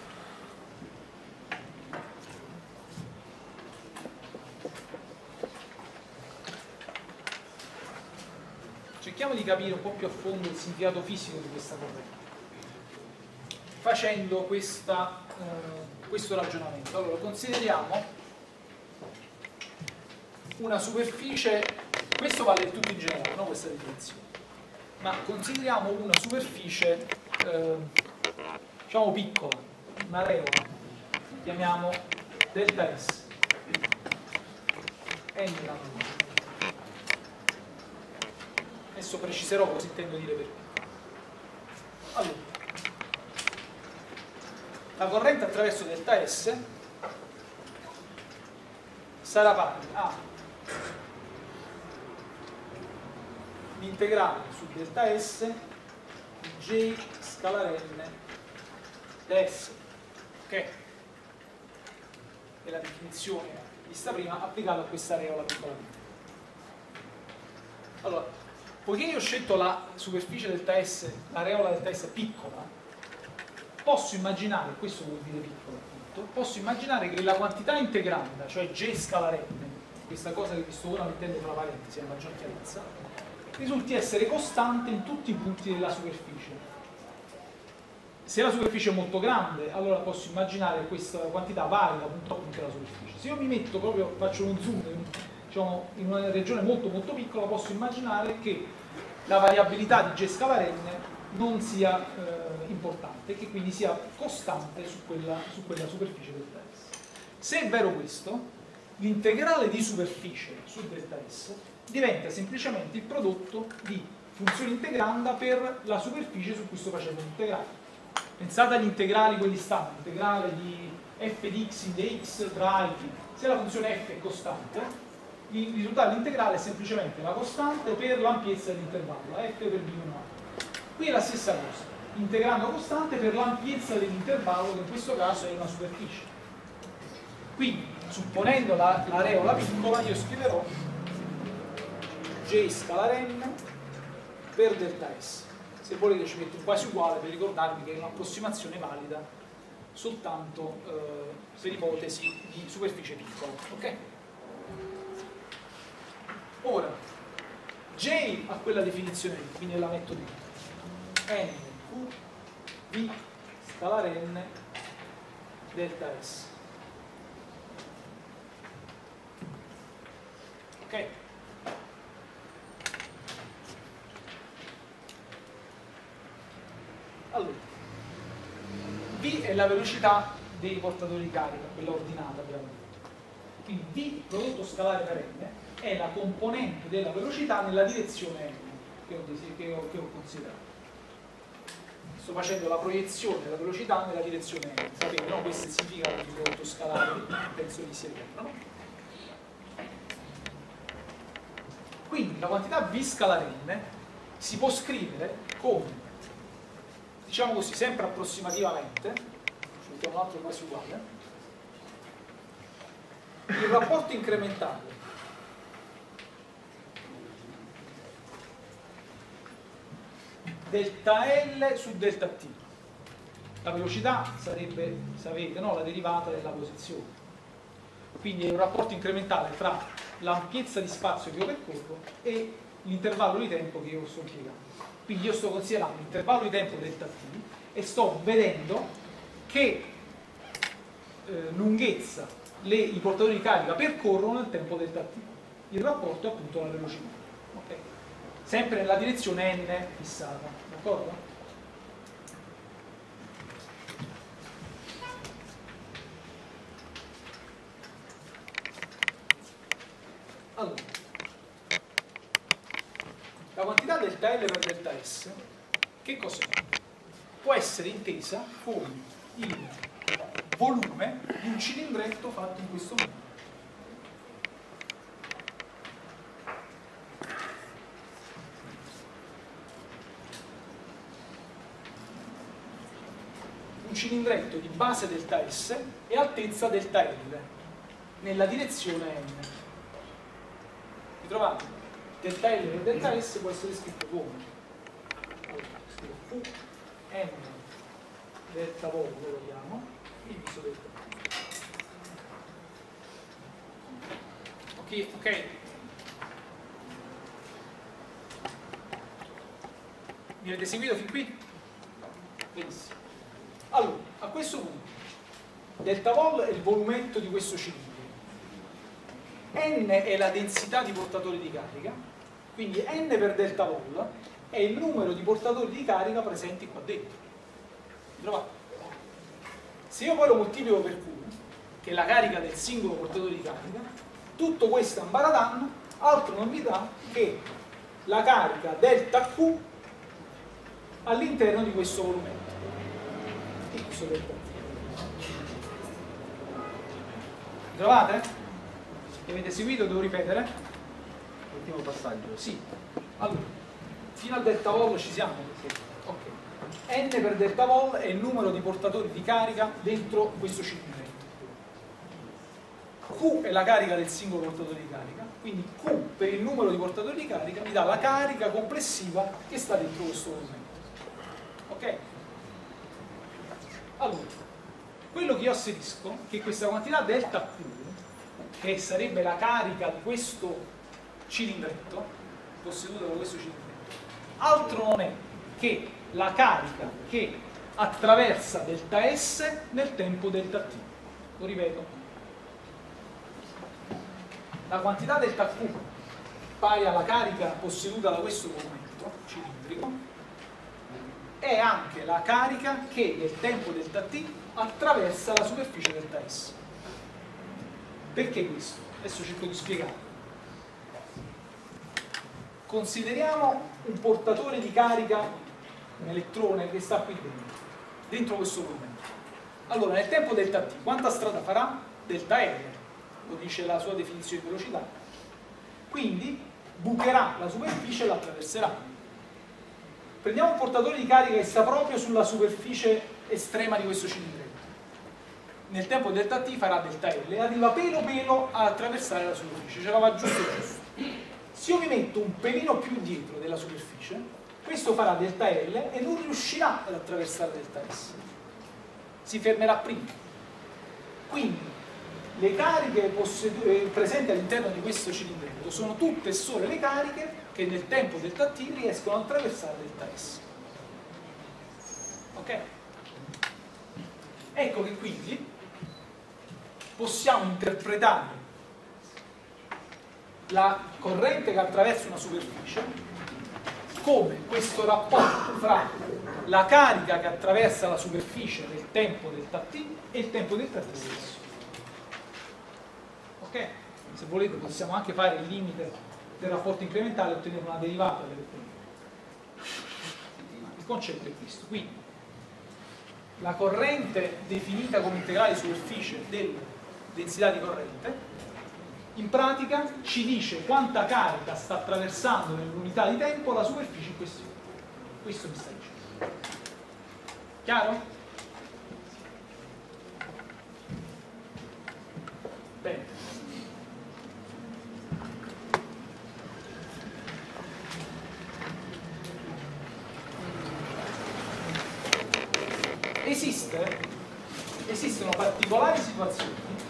Cerchiamo di capire un po' più a fondo il significato fisico di questa corrente, facendo questa, eh, questo ragionamento. Allora, consideriamo una superficie, questo vale tutto in generale, no? Questa definizione, ma consideriamo una superficie eh, diciamo piccola, una regola, chiamiamo delta S, n grande. Adesso preciserò cosa intendo dire per piccolo. Allora, la corrente attraverso delta S sarà pari a l'integrale su delta S di J scalare n ds, ok? È la definizione vista prima applicata a questa regola piccola. Allora, poiché io ho scelto la superficie delta S, la regola delta S piccola, posso immaginare, questo vuol dire piccola appunto, posso immaginare che la quantità integranda, cioè J scalare n, questa cosa che vi sto ora mettendo tra parentesi a maggior chiarezza, risulti essere costante in tutti i punti della superficie. Se la superficie è molto grande, allora posso immaginare che questa quantità varia da punto a punto della superficie. Se io mi metto proprio, faccio uno zoom, diciamo, in una regione molto molto piccola, posso immaginare che la variabilità di J scalare n non sia eh, importante, che quindi sia costante su quella, su quella superficie delta S. Se è vero questo, l'integrale di superficie su delta S diventa semplicemente il prodotto di funzione integranda per la superficie su cui sto facendo l'integrale. Pensate agli integrali, quelli standard, integrale di f di x in dx tra i. Se la funzione f è costante, il risultato dell'integrale è semplicemente la costante per l'ampiezza dell'intervallo, f per b meno a. Qui è la stessa cosa, integrando costante per l'ampiezza dell'intervallo, che in questo caso è una superficie. Quindi, supponendo la, la regola piccola, io scriverò J scalare n per delta S. Se volete ci metto un quasi uguale per ricordarvi che è un'approssimazione valida soltanto eh, per ipotesi di superficie piccola. Ok? Ora, J ha quella definizione, quindi la metto qui. N Q V scalare n delta S. Ok? Allora, V è la velocità dei portatori di carica, quella ordinata abbiamo detto. Quindi V, prodotto scalare per n, è la componente della velocità nella direzione n che ho, che ho, che ho considerato. sto facendo la proiezione della velocità nella direzione n, sapete, no? Questo significa il prodotto scalare, penso che sia chiaro, no? Quindi la quantità V scalare n si può scrivere come, diciamo così, sempre approssimativamente, ci mettiamo un altro quasi uguale, il rapporto incrementale delta L su delta T. La velocità sarebbe, sapete, no? La derivata della posizione. Quindi è un rapporto incrementale fra l'ampiezza di spazio che io percorro e l'intervallo di tempo che io sto impiegando. Quindi io sto considerando l'intervallo di tempo delta T e sto vedendo che eh, lunghezza le, i portatori di carica percorrono nel tempo delta T. Il rapporto è appunto la velocità. Okay? Sempre nella direzione n fissata, d'accordo? Allora, la quantità delta L per delta S, che cos'è? Può essere intesa come il volume di un cilindretto fatto in questo modo. Un cilindretto di base delta S e altezza delta L nella direzione n. Vi trovate? Delta L per delta S può essere scritto come Q n delta V, lo vogliamo, diviso delta T. Ok, ok. Mi avete seguito fin qui? Benissimo. Allora, a questo punto, delta vol è il volumetto di questo cilindro. N è la densità di portatori di carica, quindi N per delta vol è il numero di portatori di carica presenti qua dentro. Trovate? Se io poi lo moltiplico per Q, che è la carica del singolo portatore di carica, tutto questo ambaradan altro non mi dà che la carica delta Q all'interno di questo volumetto. X delta T. Trovate? Mi avete seguito? Devo ripetere? Ultimo passaggio. Sì. Allora, fino a delta vol ci siamo? Sì. Ok. N per delta vol è il numero di portatori di carica dentro questo cilindretto. Q è la carica del singolo portatore di carica, quindi Q per il numero di portatori di carica mi dà la carica complessiva che sta dentro questo movimento. Ok? Allora, quello che io asserisco è che questa quantità delta Q, che sarebbe la carica di questo cilindretto, posseduta da questo cilindretto, altro non è che la carica che attraversa delta S nel tempo delta T. Lo ripeto. La quantità delta Q pari alla carica posseduta da questo movimento cilindrico è anche la carica che nel tempo delta T attraversa la superficie delta S. Perché questo? Adesso cerco di spiegare. Consideriamo un portatore di carica, un elettrone che sta qui dentro, dentro questo movimento. Allora, nel tempo delta T, quanta strada farà? Delta L, lo dice la sua definizione di velocità. Quindi bucherà la superficie e la attraverserà. Prendiamo un portatore di carica che sta proprio sulla superficie estrema di questo cilindretto. Nel tempo delta T farà delta L e arriva pelo pelo a attraversare la superficie, ce la va giusto giusto. Se io mi metto un pelino più dietro della superficie, questo farà delta L e non riuscirà ad attraversare delta S. Si fermerà prima. Quindi le cariche presenti all'interno di questo cilindretto sono tutte e sole le cariche che nel tempo delta T riescono ad attraversare delta S. Ok? Ecco che quindi possiamo interpretare la corrente che attraversa una superficie come questo rapporto fra la carica che attraversa la superficie nel tempo delta T e il tempo delta T stesso. Ok? Se volete possiamo anche fare il limite del rapporto incrementale e ottenere una derivata delle tempo. Il concetto è questo. Quindi la corrente definita come integrale di superficie della densità di corrente, in pratica ci dice quanta carica sta attraversando nell'unità di tempo la superficie in questione. Questo mi sta dicendo. Chiaro? Bene. Esiste, esistono particolari situazioni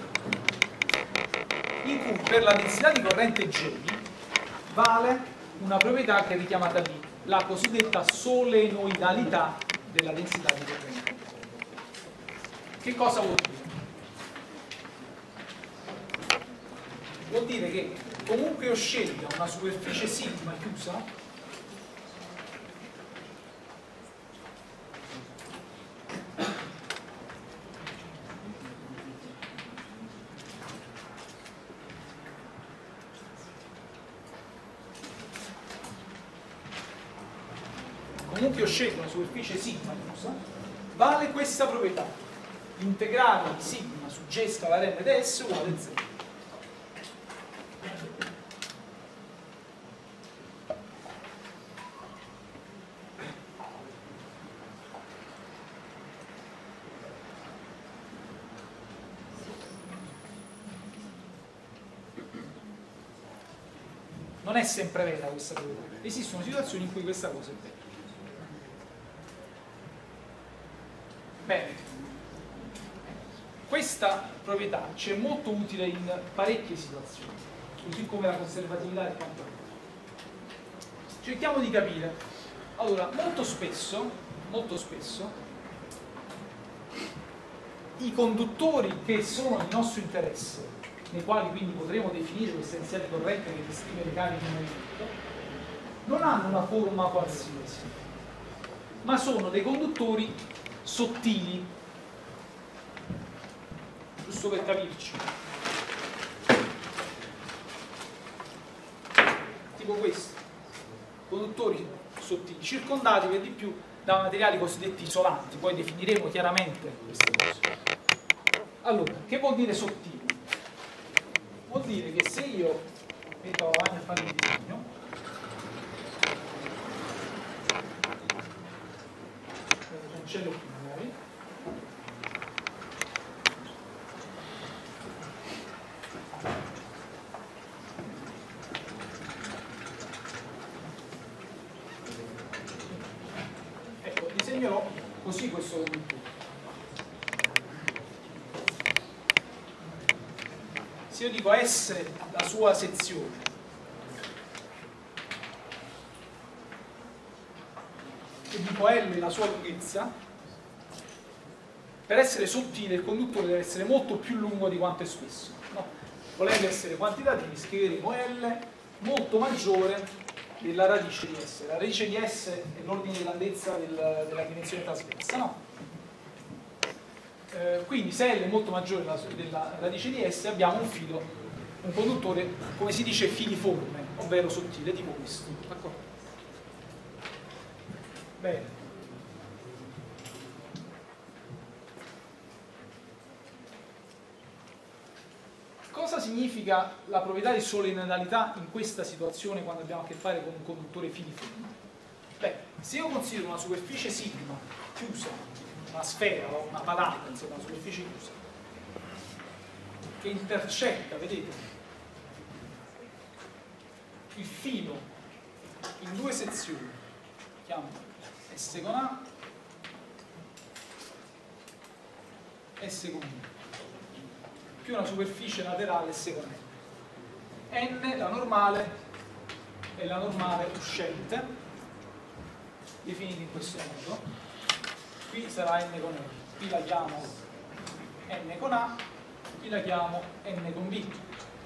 in cui per la densità di corrente J vale una proprietà che è richiamata lì, la cosiddetta solenoidalità della densità di corrente. Che cosa vuol dire? Vuol dire che comunque io scelga una superficie sigma chiusa, comunque io scelgo una superficie sigma chiusa, vale questa proprietà: l'integrale di sigma su J scalare n di S uguale a zero. Non è sempre vera questa proprietà, esistono situazioni in cui questa cosa è vera. Bene, questa proprietà ci è molto utile in parecchie situazioni, così come la conservatività e quanto altro. Cerchiamo di capire. Allora, molto spesso, molto spesso, i conduttori che sono di nostro interesse, nei quali quindi potremo definire questa densità di corrente che descrive le cariche in movimento, non hanno una forma qualsiasi, ma sono dei conduttori sottili, giusto per capirci, tipo questo, conduttori sottili, circondati per di più da materiali cosiddetti isolanti. Poi definiremo chiaramente queste cose. Allora, che vuol dire sottili? Vuol dire che se io metto avanti a fare il disegno, cancello qui magari, ecco, disegnerò così questo conduttore. Se io dico S la sua sezione e dico L la sua lunghezza, per essere sottile il conduttore deve essere molto più lungo di quanto è spesso, no? Volendo essere quantitativi scriveremo L molto maggiore della radice di S. La radice di S è l'ordine di grandezza del, della dimensione trasversa, no? Eh, quindi se L è molto maggiore della, della radice di S abbiamo un filo, un conduttore, come si dice, filiforme, ovvero sottile, tipo questo. D'accordo? Bene. Cosa significa la proprietà di solenoidalità in questa situazione quando abbiamo a che fare con un conduttore filiforme? Beh, se io considero una superficie sigma chiusa, una sfera o una palata, insomma una superficie chiusa, che intercetta, vedete, il filo in due sezioni, chiamo S con A, S con B, più una superficie laterale S con N. N, la normale, è la normale uscente, definita in questo modo. Qui sarà N con N, qui la chiamo N con A, qui la chiamo N con B.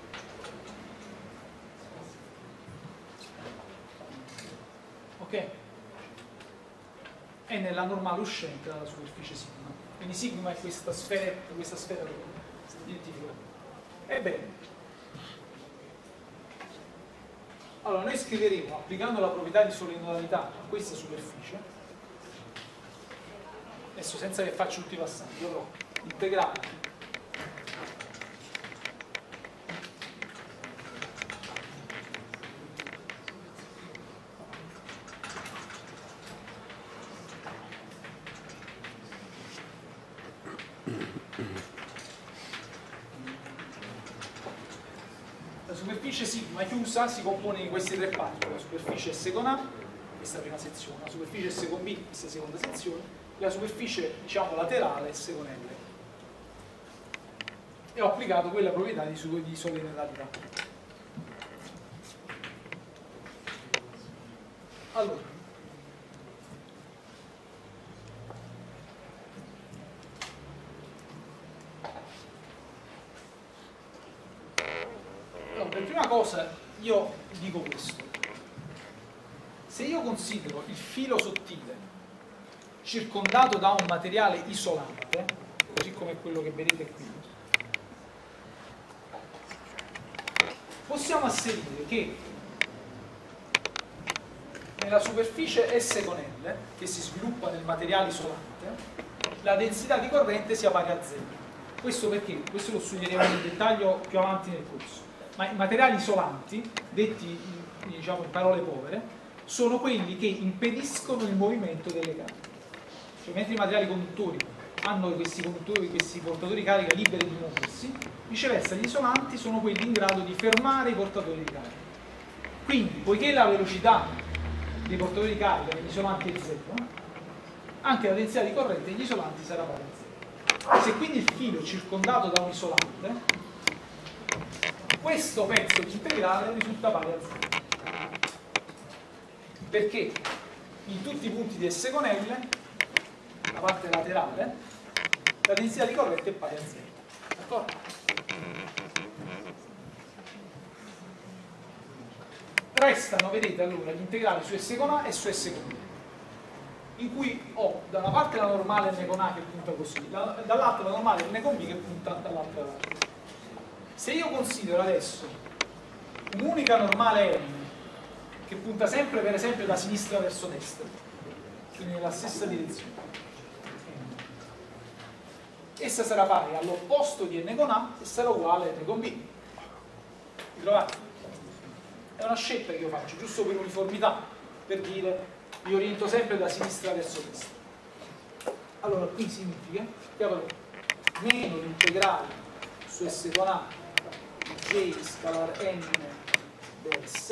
Ok? N è la normale uscente dalla superficie sigma. Quindi sigma è questa sfera, questa sfera identificata. Ebbene, allora noi scriveremo, applicando la proprietà di solenoidalità a questa superficie, adesso senza che faccio tutti i passaggi, avrò integrale sigma chiusa si compone di questi tre parti: la superficie S con A, questa prima sezione, la superficie S con B, questa seconda sezione, e la superficie, diciamo, laterale S con L. E ho applicato quella proprietà di, di solidarietà. Allora, per prima cosa io dico questo: se io considero il filo sottile circondato da un materiale isolante, così come quello che vedete qui, possiamo asserire che nella superficie S con L, che si sviluppa nel materiale isolante, la densità di corrente sia pari a zero. Questo perché? Questo lo studieremo in dettaglio più avanti nel corso. Ma i materiali isolanti, detti diciamo in parole povere, sono quelli che impediscono il movimento delle cariche. Cioè, mentre i materiali conduttori hanno questi conduttori, questi portatori di carica liberi di muoversi, viceversa gli isolanti sono quelli in grado di fermare i portatori di carica. Quindi, poiché la velocità dei portatori di carica degli isolanti è zero, anche la densità di corrente degli isolanti sarà pari a zero. Se quindi il filo è circondato da un isolante, questo pezzo di integrale risulta pari a zero. Perché in tutti i punti di S con L, la parte laterale, la densità di corrente è pari a zero. D'accordo? Restano, vedete, allora, gli integrali su S con A e su S con B, in cui ho da una parte la normale N con A che punta così, dall'altra la normale N con B che punta dall'altra parte. Se io considero adesso un'unica normale N che punta sempre, per esempio, da sinistra verso destra, quindi nella stessa direzione, essa sarà pari all'opposto di N con A e sarà uguale a N con B. Vi trovate? È una scelta che io faccio, giusto per uniformità, per dire mi oriento sempre da sinistra verso destra. Allora, qui significa che avrò meno l'integrale su S con A J scalar N ds,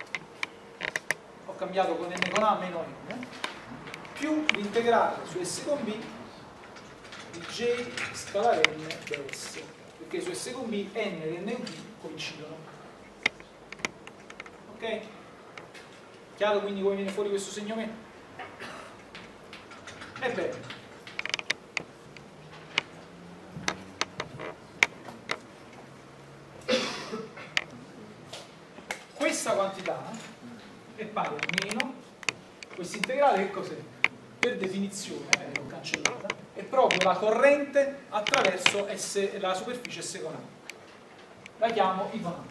ho cambiato con N con A meno N, più l'integrale su S con B di J scalar N ds, perché su S con B N e N e B coincidono. Ok? Chiaro quindi come viene fuori questo segno meno? Ebbene, questa quantità è pari a meno questo integrale. Che cos'è? Per definizione, eh, l'ho cancellata, è proprio la corrente attraverso S, la superficie S con A. La chiamo I con A.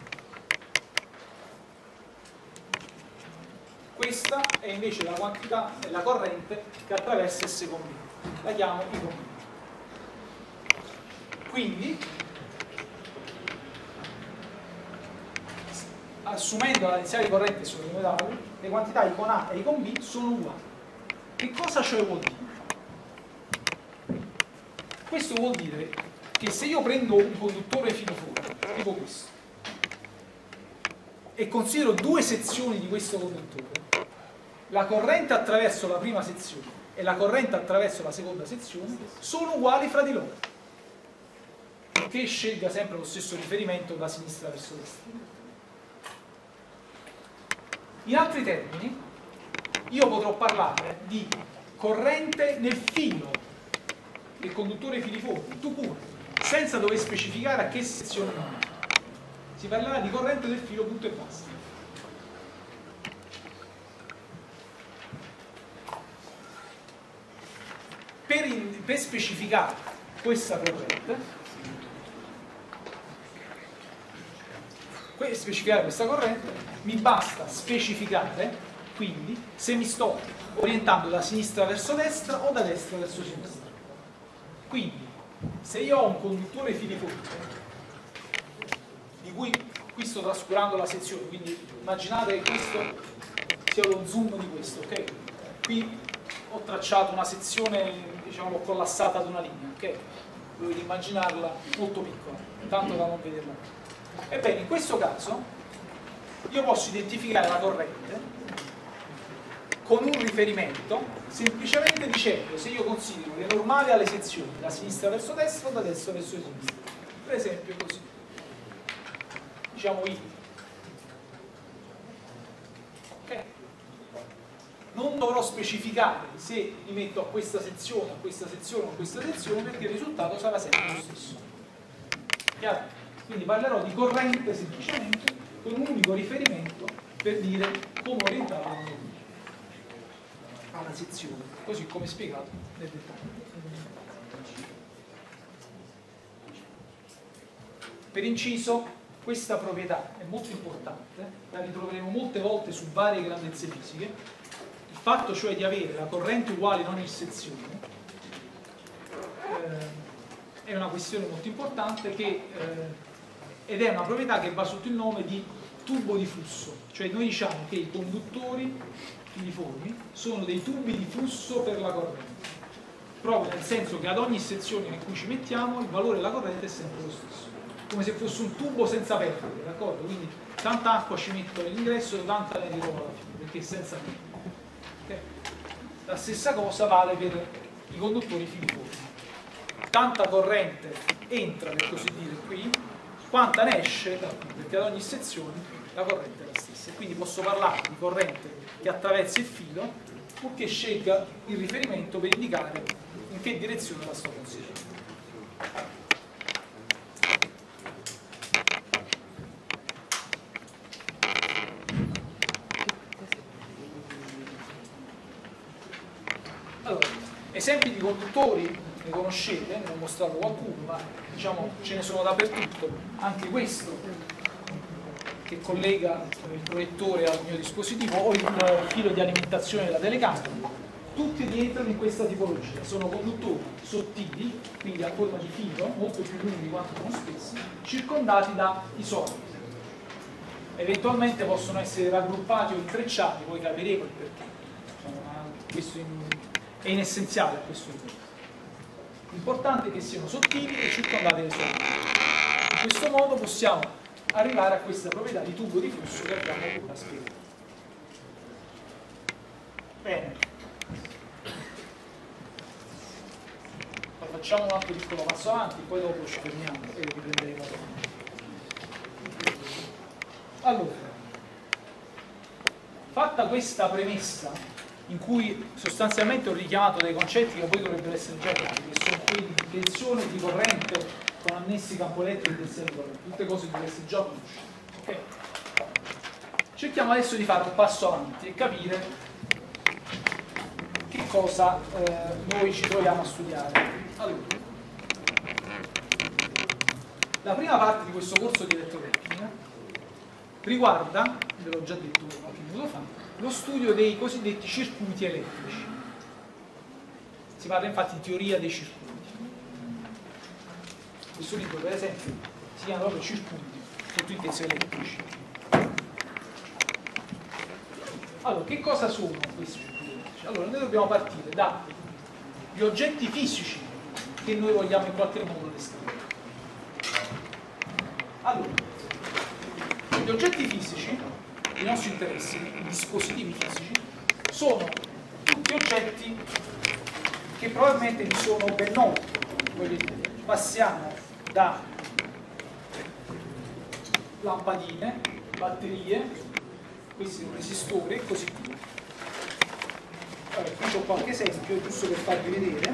Questa è invece la quantità, è la corrente che attraversa S con B. La chiamo I con B. Quindi, assumendo la densità di corrente solenoidale, le quantità I con A e I con B sono uguali. Che cosa ciò vuol dire? Questo vuol dire che se io prendo un conduttore filiforme, tipo questo, e considero due sezioni di questo conduttore, la corrente attraverso la prima sezione e la corrente attraverso la seconda sezione sono uguali fra di loro, che scelga sempre lo stesso riferimento da sinistra verso destra. In altri termini, io potrò parlare di corrente nel filo del conduttore filiforme, tu pure, senza dover specificare a che sezione non è. Si parlerà di corrente del filo, punto e basta. Per, in, per specificare questa corrente, per specificare questa corrente, mi basta specificare quindi se mi sto orientando da sinistra verso destra o da destra verso sinistra. Quindi se io ho un conduttore filiforme, di cui qui sto trascurando la sezione, quindi immaginate che questo sia lo zoom di questo, ok? Qui ho tracciato una sezione, diciamo, l'ho collassata ad una linea, ok? Dovete immaginarla molto piccola, tanto da non vederla. Ebbene, in questo caso io posso identificare la corrente con un riferimento semplicemente dicendo se io considero le normali alle sezioni da sinistra verso destra o da destra verso sinistra. Per esempio così. Diciamo I. Ok? Non dovrò specificare se li metto a questa sezione, a questa sezione o a questa sezione perché il risultato sarà sempre lo stesso. Chiaro? Quindi parlerò di corrente semplicemente con un unico riferimento per dire come orientarla alla sezione, così come spiegato nel dettaglio. Per inciso, questa proprietà è molto importante, la ritroveremo molte volte su varie grandezze fisiche. Il fatto cioè di avere la corrente uguale in ogni sezione eh, è una questione molto importante che, eh, ed è una proprietà che va sotto il nome di tubo di flusso, cioè noi diciamo che i conduttori filiformi sono dei tubi di flusso per la corrente, proprio nel senso che ad ogni sezione in cui ci mettiamo il valore della corrente è sempre lo stesso, come se fosse un tubo senza perdite, d'accordo? Quindi tanta acqua ci metto all'ingresso e tanta ne ritrovo alla fine, perché è senza perdite. Okay? La stessa cosa vale per i conduttori filiformi. Tanta corrente entra, per così dire, qui, quanta ne esce da qui, perché ad ogni sezione la corrente è la stessa. E quindi posso parlare di corrente che attraversa il filo, purché scelga il riferimento per indicare in che direzione la sto considerando. Allora, esempi di conduttori ne conoscete, ne ho mostrato qualcuno, ma diciamo ce ne sono dappertutto. Anche questo che collega il proiettore al mio dispositivo o il filo di alimentazione della telecamera, tutti rientrano in questa tipologia. Sono conduttori sottili, quindi a forma di filo, molto più lunghi di quanto sono spessi, circondati da isolati. Eventualmente possono essere raggruppati o intrecciati, poi capiremo il perché. Questo è inessenziale a questo punto. L'importante è che siano sottili e circondati da isolati. In questo modo possiamo arrivare a questa proprietà di tubo di flusso che abbiamo appena spiegato. Bene. Poi facciamo un altro piccolo passo avanti, poi dopo ci fermiamo e riprenderemo. Allora, fatta questa premessa, in cui sostanzialmente ho richiamato dei concetti che poi dovrebbero essere già chiari, che sono quelli di tensione e di corrente con annessi campo elettrico e tensione di corrente, tutte cose che dovreste già conoscere. Okay? Cerchiamo adesso di fare un passo avanti e capire che cosa eh, noi ci troviamo a studiare. Allora, la prima parte di questo corso di elettrotecnica riguarda, ve l'ho già detto qualche minuto fa, lo studio dei cosiddetti circuiti elettrici. Si parla infatti di teoria dei circuiti. Questo libro, per esempio, si chiama proprio circuiti, sottointesi elettrici. Allora, che cosa sono questi circuiti elettrici? Allora, noi dobbiamo partire dagli oggetti fisici che noi vogliamo in qualche modo descrivere. Allora, gli oggetti fisici, i nostri interessi, i dispositivi fisici, sono tutti oggetti che probabilmente vi sono ben noti. Passiamo da lampadine, batterie, questi sono resistori e così via. Allora, qui ho qualche esempio giusto per farvi vedere.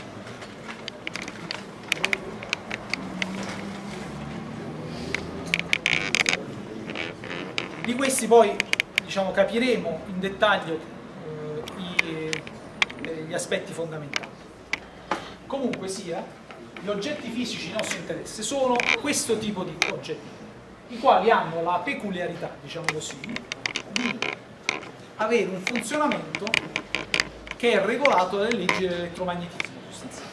Di questi poi diciamo, capiremo in dettaglio eh, i, eh, gli aspetti fondamentali. Comunque sia, gli oggetti fisici di nostro interesse sono questo tipo di oggetti, i quali hanno la peculiarità, diciamo così, di avere un funzionamento che è regolato dalle leggi dell'elettromagnetismo sostanzialmente.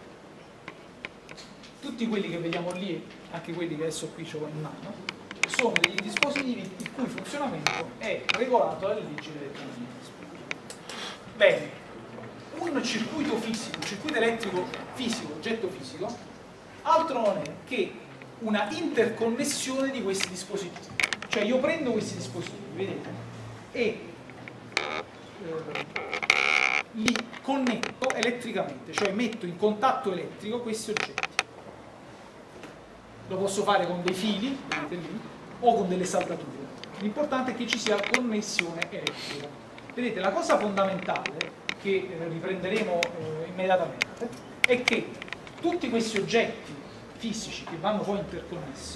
Tutti quelli che vediamo lì, anche quelli che adesso qui ho in mano, sono dei dispositivi il cui funzionamento è regolato dalle leggi dell'elettromagnetismo. Bene, un circuito fisico, un circuito elettrico fisico, oggetto fisico, altro non è che una interconnessione di questi dispositivi. Cioè io prendo questi dispositivi, vedete, e eh, li connetto elettricamente, cioè metto in contatto elettrico questi oggetti. Lo posso fare con dei fili, vedete lì, o con delle saldature. L'importante è che ci sia connessione elettrica. Vedete, la cosa fondamentale, che eh, riprenderemo eh, immediatamente, è che tutti questi oggetti fisici che vanno poi interconnessi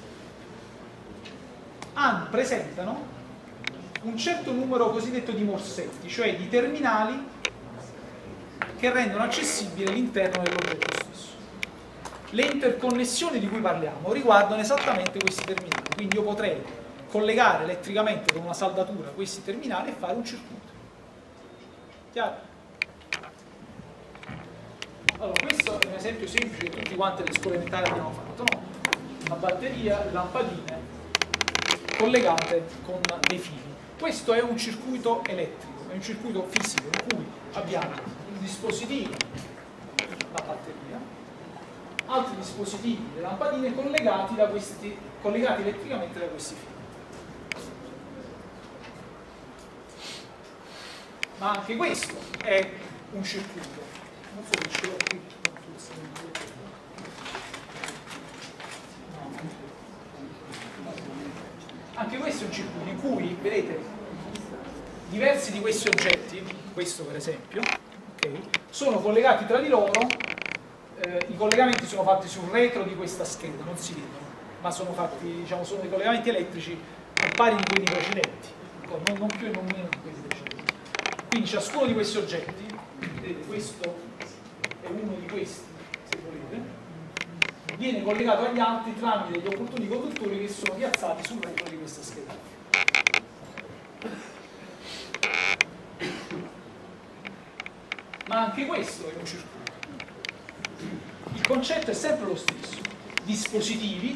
hanno, presentano un certo numero cosiddetto di morsetti, cioè di terminali che rendono accessibile l'interno dell'oggetto stesso. Le interconnessioni di cui parliamo riguardano esattamente questi terminali, quindi io potrei collegare elettricamente con una saldatura questi terminali e fare un circuito. Chiaro? Allora, questo è un esempio semplice che tutti quanti alle scuole elementari abbiamo fatto, no? Una batteria, le lampadine collegate con dei fili. Questo è un circuito elettrico, è un circuito fisico in cui abbiamo il dispositivo, la batteria, altri dispositivi, le lampadine collegati, da questi, collegati elettricamente da questi fili. Ma anche questo è un circuito. Non so se ce l'ho qui. Anche questo è un circuito in cui, vedete, diversi di questi oggetti, questo per esempio, okay, sono collegati tra di loro. Eh, i collegamenti sono fatti sul retro di questa scheda, non si vedono, ma sono fatti, diciamo, sono dei collegamenti elettrici al pari di quelli precedenti, non, non più e non meno di quelli precedenti. Quindi ciascuno di questi oggetti, vedete, questo è uno di questi, se volete, viene collegato agli altri tramite degli opportuni conduttori che sono piazzati sul retro di questa scheda. Ma anche questo è un circuito. Il concetto è sempre lo stesso. Dispositivi,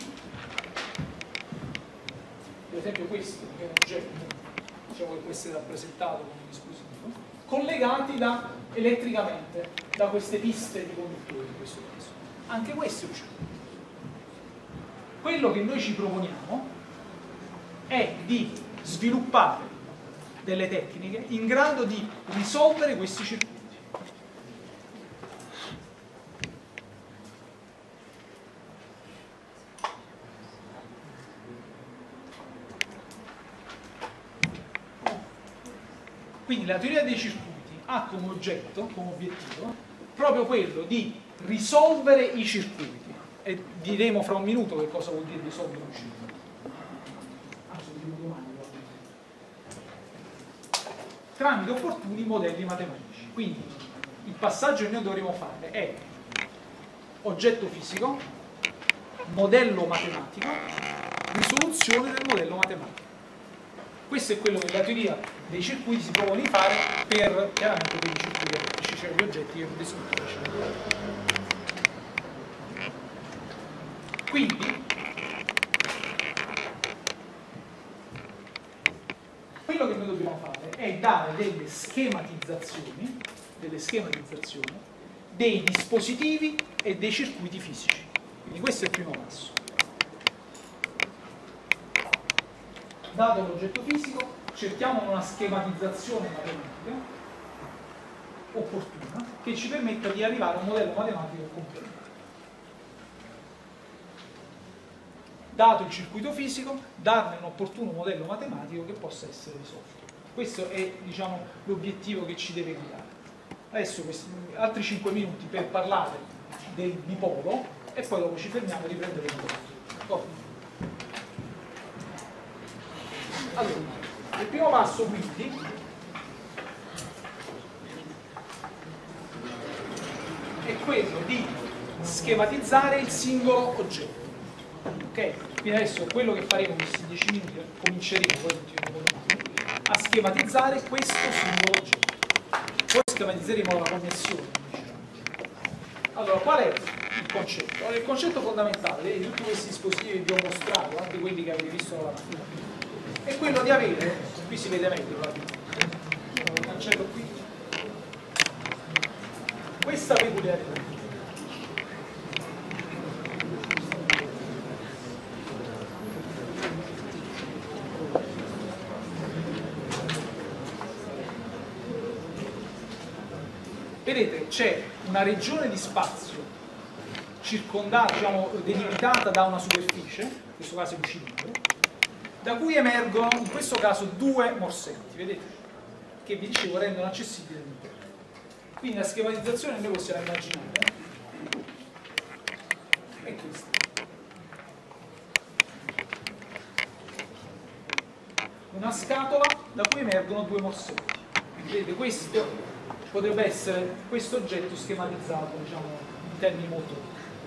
per esempio questo, che è un oggetto, diciamo che può essere rappresentato come un dispositivo, collegati da, elettricamente da queste piste di conduttori in questo caso. Anche questo è un circuito. Quello che noi ci proponiamo è di sviluppare delle tecniche in grado di risolvere questi circuiti. Quindi la teoria dei circuiti ha come oggetto, come obiettivo, proprio quello di risolvere i circuiti. E diremo fra un minuto che cosa vuol dire risolvere un circuito. Anzi, lo diremo domani. Tramite opportuni modelli matematici. Quindi il passaggio che noi dovremo fare è oggetto fisico, modello matematico, risoluzione del modello matematico. Questo è quello che la teoria dei circuiti si propone di fare per, chiaramente, per i circuiti elettrici, cioè gli oggetti che vedete sotto. Quindi quello che noi dobbiamo fare è dare delle schematizzazioni, delle schematizzazioni dei dispositivi e dei circuiti fisici. Quindi questo è il primo passo. Dato l'oggetto fisico, cerchiamo una schematizzazione matematica opportuna che ci permetta di arrivare a un modello matematico completo. Dato il circuito fisico, darne un opportuno modello matematico che possa essere risolto. Questo è, diciamo, l'obiettivo che ci deve guidare. Adesso questi, altri cinque minuti per parlare del dipolo e poi dopo ci fermiamo e riprenderemo tutto. Allora, il primo passo quindi è quello di schematizzare il singolo oggetto. Ok? Quindi adesso quello che faremo in questi dieci minuti, cominceremo, poi continuiamo con domani, a schematizzare questo singolo oggetto. Poi schematizzeremo la connessione. Allora, qual è il concetto? Allora, il concetto fondamentale di tutti questi dispositivi che vi ho mostrato, anche quelli che avete visto alla mattina, è quello di avere, qui si vede meglio, lo cancello qui, questa peculiarità. Vedete, c'è una regione di spazio circondata, diciamo, delimitata da una superficie, in questo caso è un cilindro, da cui emergono, in questo caso, due morsetti, vedete? Che vi dicevo rendono accessibile l'interno. Quindi la schematizzazione noi possiamo immaginare è questa. Una scatola da cui emergono due morsetti. Vedete, questo potrebbe essere questo oggetto schematizzato, diciamo, in termini molto.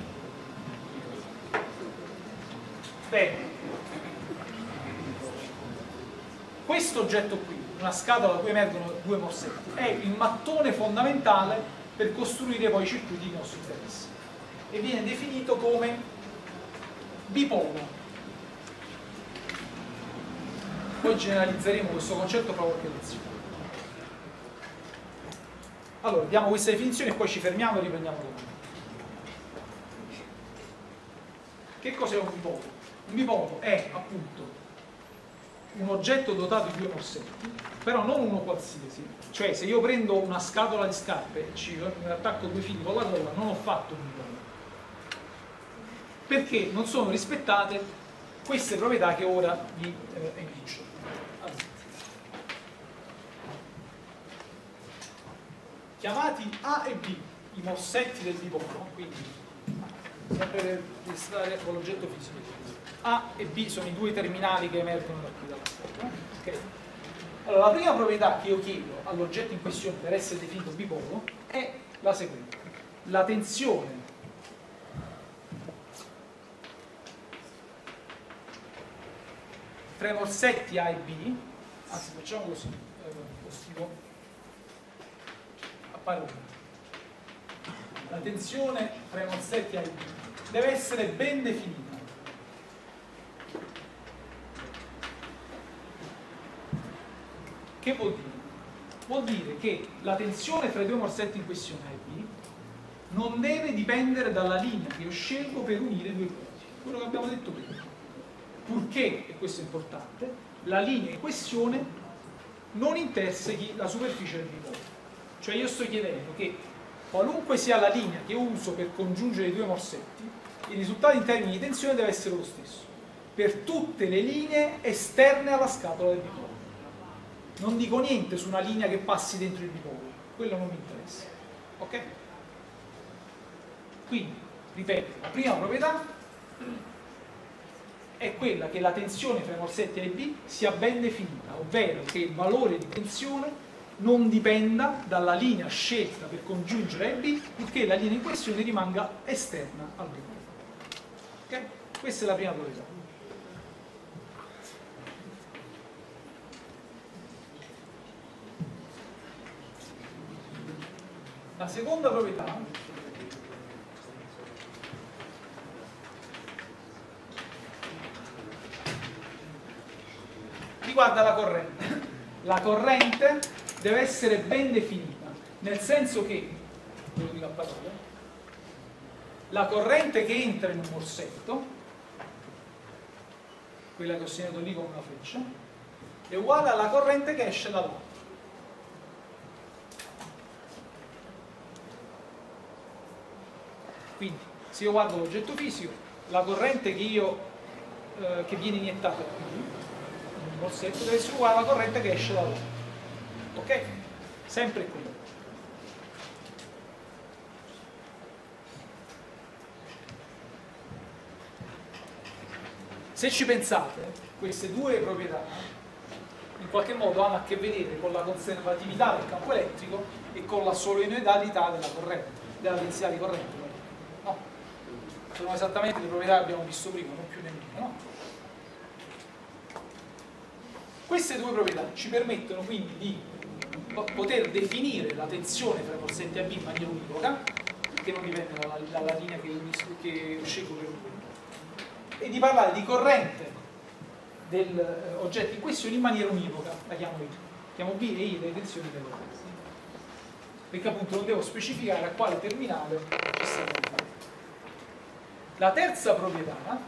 Bene, questo oggetto qui, una scatola da cui emergono due morsetti, è il mattone fondamentale per costruire poi i circuiti di nostro interesse e viene definito come bipolo. Poi generalizzeremo questo concetto fra qualche lezione. Allora, diamo questa definizione e poi ci fermiamo e riprendiamo dopo. Che cos'è un bipolo? Un bipolo è appunto un oggetto dotato di due morsetti, però non uno qualsiasi. Cioè, se io prendo una scatola di scarpe e ci attacco due fili con la colla, non ho fatto un bipolo. Perché non sono rispettate queste proprietà che ora vi eh, evincio. Chiamati A e B, i morsetti del bipolo, quindi sempre per registrare con l'oggetto fisico. A e B sono i due terminali che emergono da qui dalla scatola. Okay. Allora, la prima proprietà che io chiedo all'oggetto in questione per essere definito bipolo è la seguente. La tensione tra i morsetti A e B, anzi facciamo così, eh, lo scrivo. La tensione tra i morsetti A e B deve essere ben definita. Che vuol dire? Vuol dire che la tensione tra i due morsetti in questione A e B non deve dipendere dalla linea che io scelgo per unire i due punti. Quello che abbiamo detto prima. Purché, e questo è importante, la linea in questione non intersechi la superficie del bipolo. Cioè io sto chiedendo che qualunque sia la linea che uso per congiungere i due morsetti, il risultato in termini di tensione deve essere lo stesso per tutte le linee esterne alla scatola del bipolo. Non dico niente su una linea che passi dentro il bipolo, quello non mi interessa. Ok? Quindi, ripeto, la prima proprietà è quella che la tensione tra i morsetti A e B sia ben definita, ovvero che il valore di tensione non dipenda dalla linea scelta per congiungere A e B, purché la linea in questione rimanga esterna al bipolo. Ok? Questa è la prima proprietà. La seconda proprietà riguarda la corrente. La corrente deve essere ben definita, nel senso che, ve lo dico a parole, la corrente che entra in un morsetto, quella che ho segnato lì con una freccia, è uguale alla corrente che esce dall'altro. Quindi, se io guardo l'oggetto fisico, la corrente che, io, eh, che viene iniettata qui, nel morsetto, deve essere uguale alla corrente che esce dall'altro. Ok? Sempre qui. Se ci pensate, queste due proprietà in qualche modo hanno a che vedere con la conservatività del campo elettrico e con la solenoidalità della corrente, della densità di corrente. No? Sono esattamente le proprietà che abbiamo visto prima, non più né meno, no? Queste due proprietà ci permettono quindi di poter definire la tensione fra corrente A B in maniera univoca, che non dipende dalla, dalla linea che, che scelgo per lui, e di parlare di corrente dell'oggetto in questione in maniera univoca, la chiamo I. Chiamo B e I le tensioni delle correnti, perché appunto non devo specificare a quale terminale ci sta la. La terza proprietà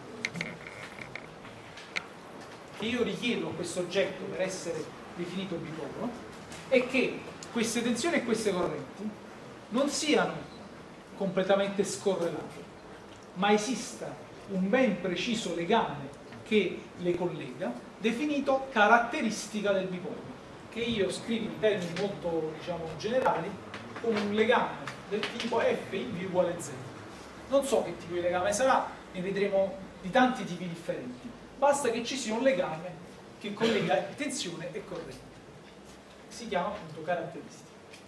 che io richiedo a questo oggetto per essere definito bipolo è che queste tensioni e queste correnti non siano completamente scorrelate, ma esista un ben preciso legame che le collega, definito caratteristica del bipolo, che io scrivo in termini molto, diciamo, generali, con un legame del tipo F in V uguale zero. Non so che tipo di legame sarà, ne vedremo di tanti tipi differenti. Basta che ci sia un legame che collega tensione e corrente. Si chiama appunto caratteristica.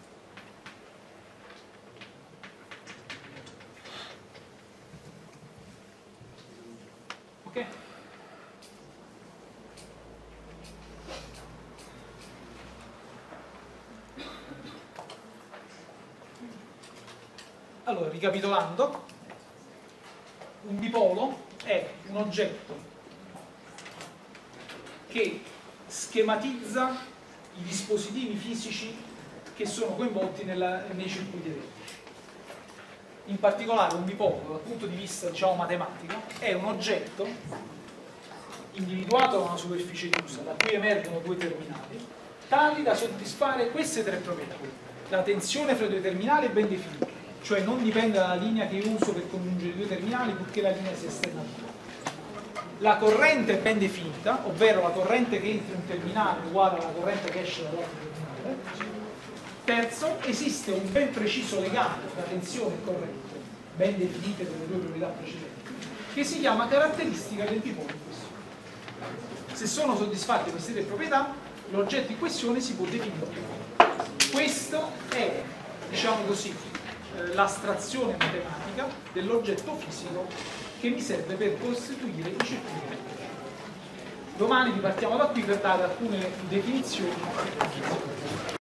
Ok? Allora, ricapitolando, un dipolo è un oggetto che schematizza i dispositivi fisici che sono coinvolti nella, nei circuiti elettrici. In particolare un dipolo, dal punto di vista, diciamo, matematico, è un oggetto individuato da una superficie chiusa, da cui emergono due terminali, tali da soddisfare queste tre proprietà. La tensione fra i due terminali è ben definita, cioè non dipende dalla linea che uso per congiungere i due terminali, purché la linea sia esterna a due. La corrente è ben definita, ovvero la corrente che entra in un terminale è uguale alla corrente che esce dall'altro terminale. Terzo, esiste un ben preciso legame tra tensione e corrente, ben definite per le due proprietà precedenti, che si chiama caratteristica del bipolo in questione. Se sono soddisfatte queste tre proprietà, l'oggetto in questione si può definire bipolo. Questo è, diciamo così, l'astrazione matematica dell'oggetto fisico che mi serve per costituire i circuiti elettrici. Domani ripartiamo da qui per dare alcune definizioni.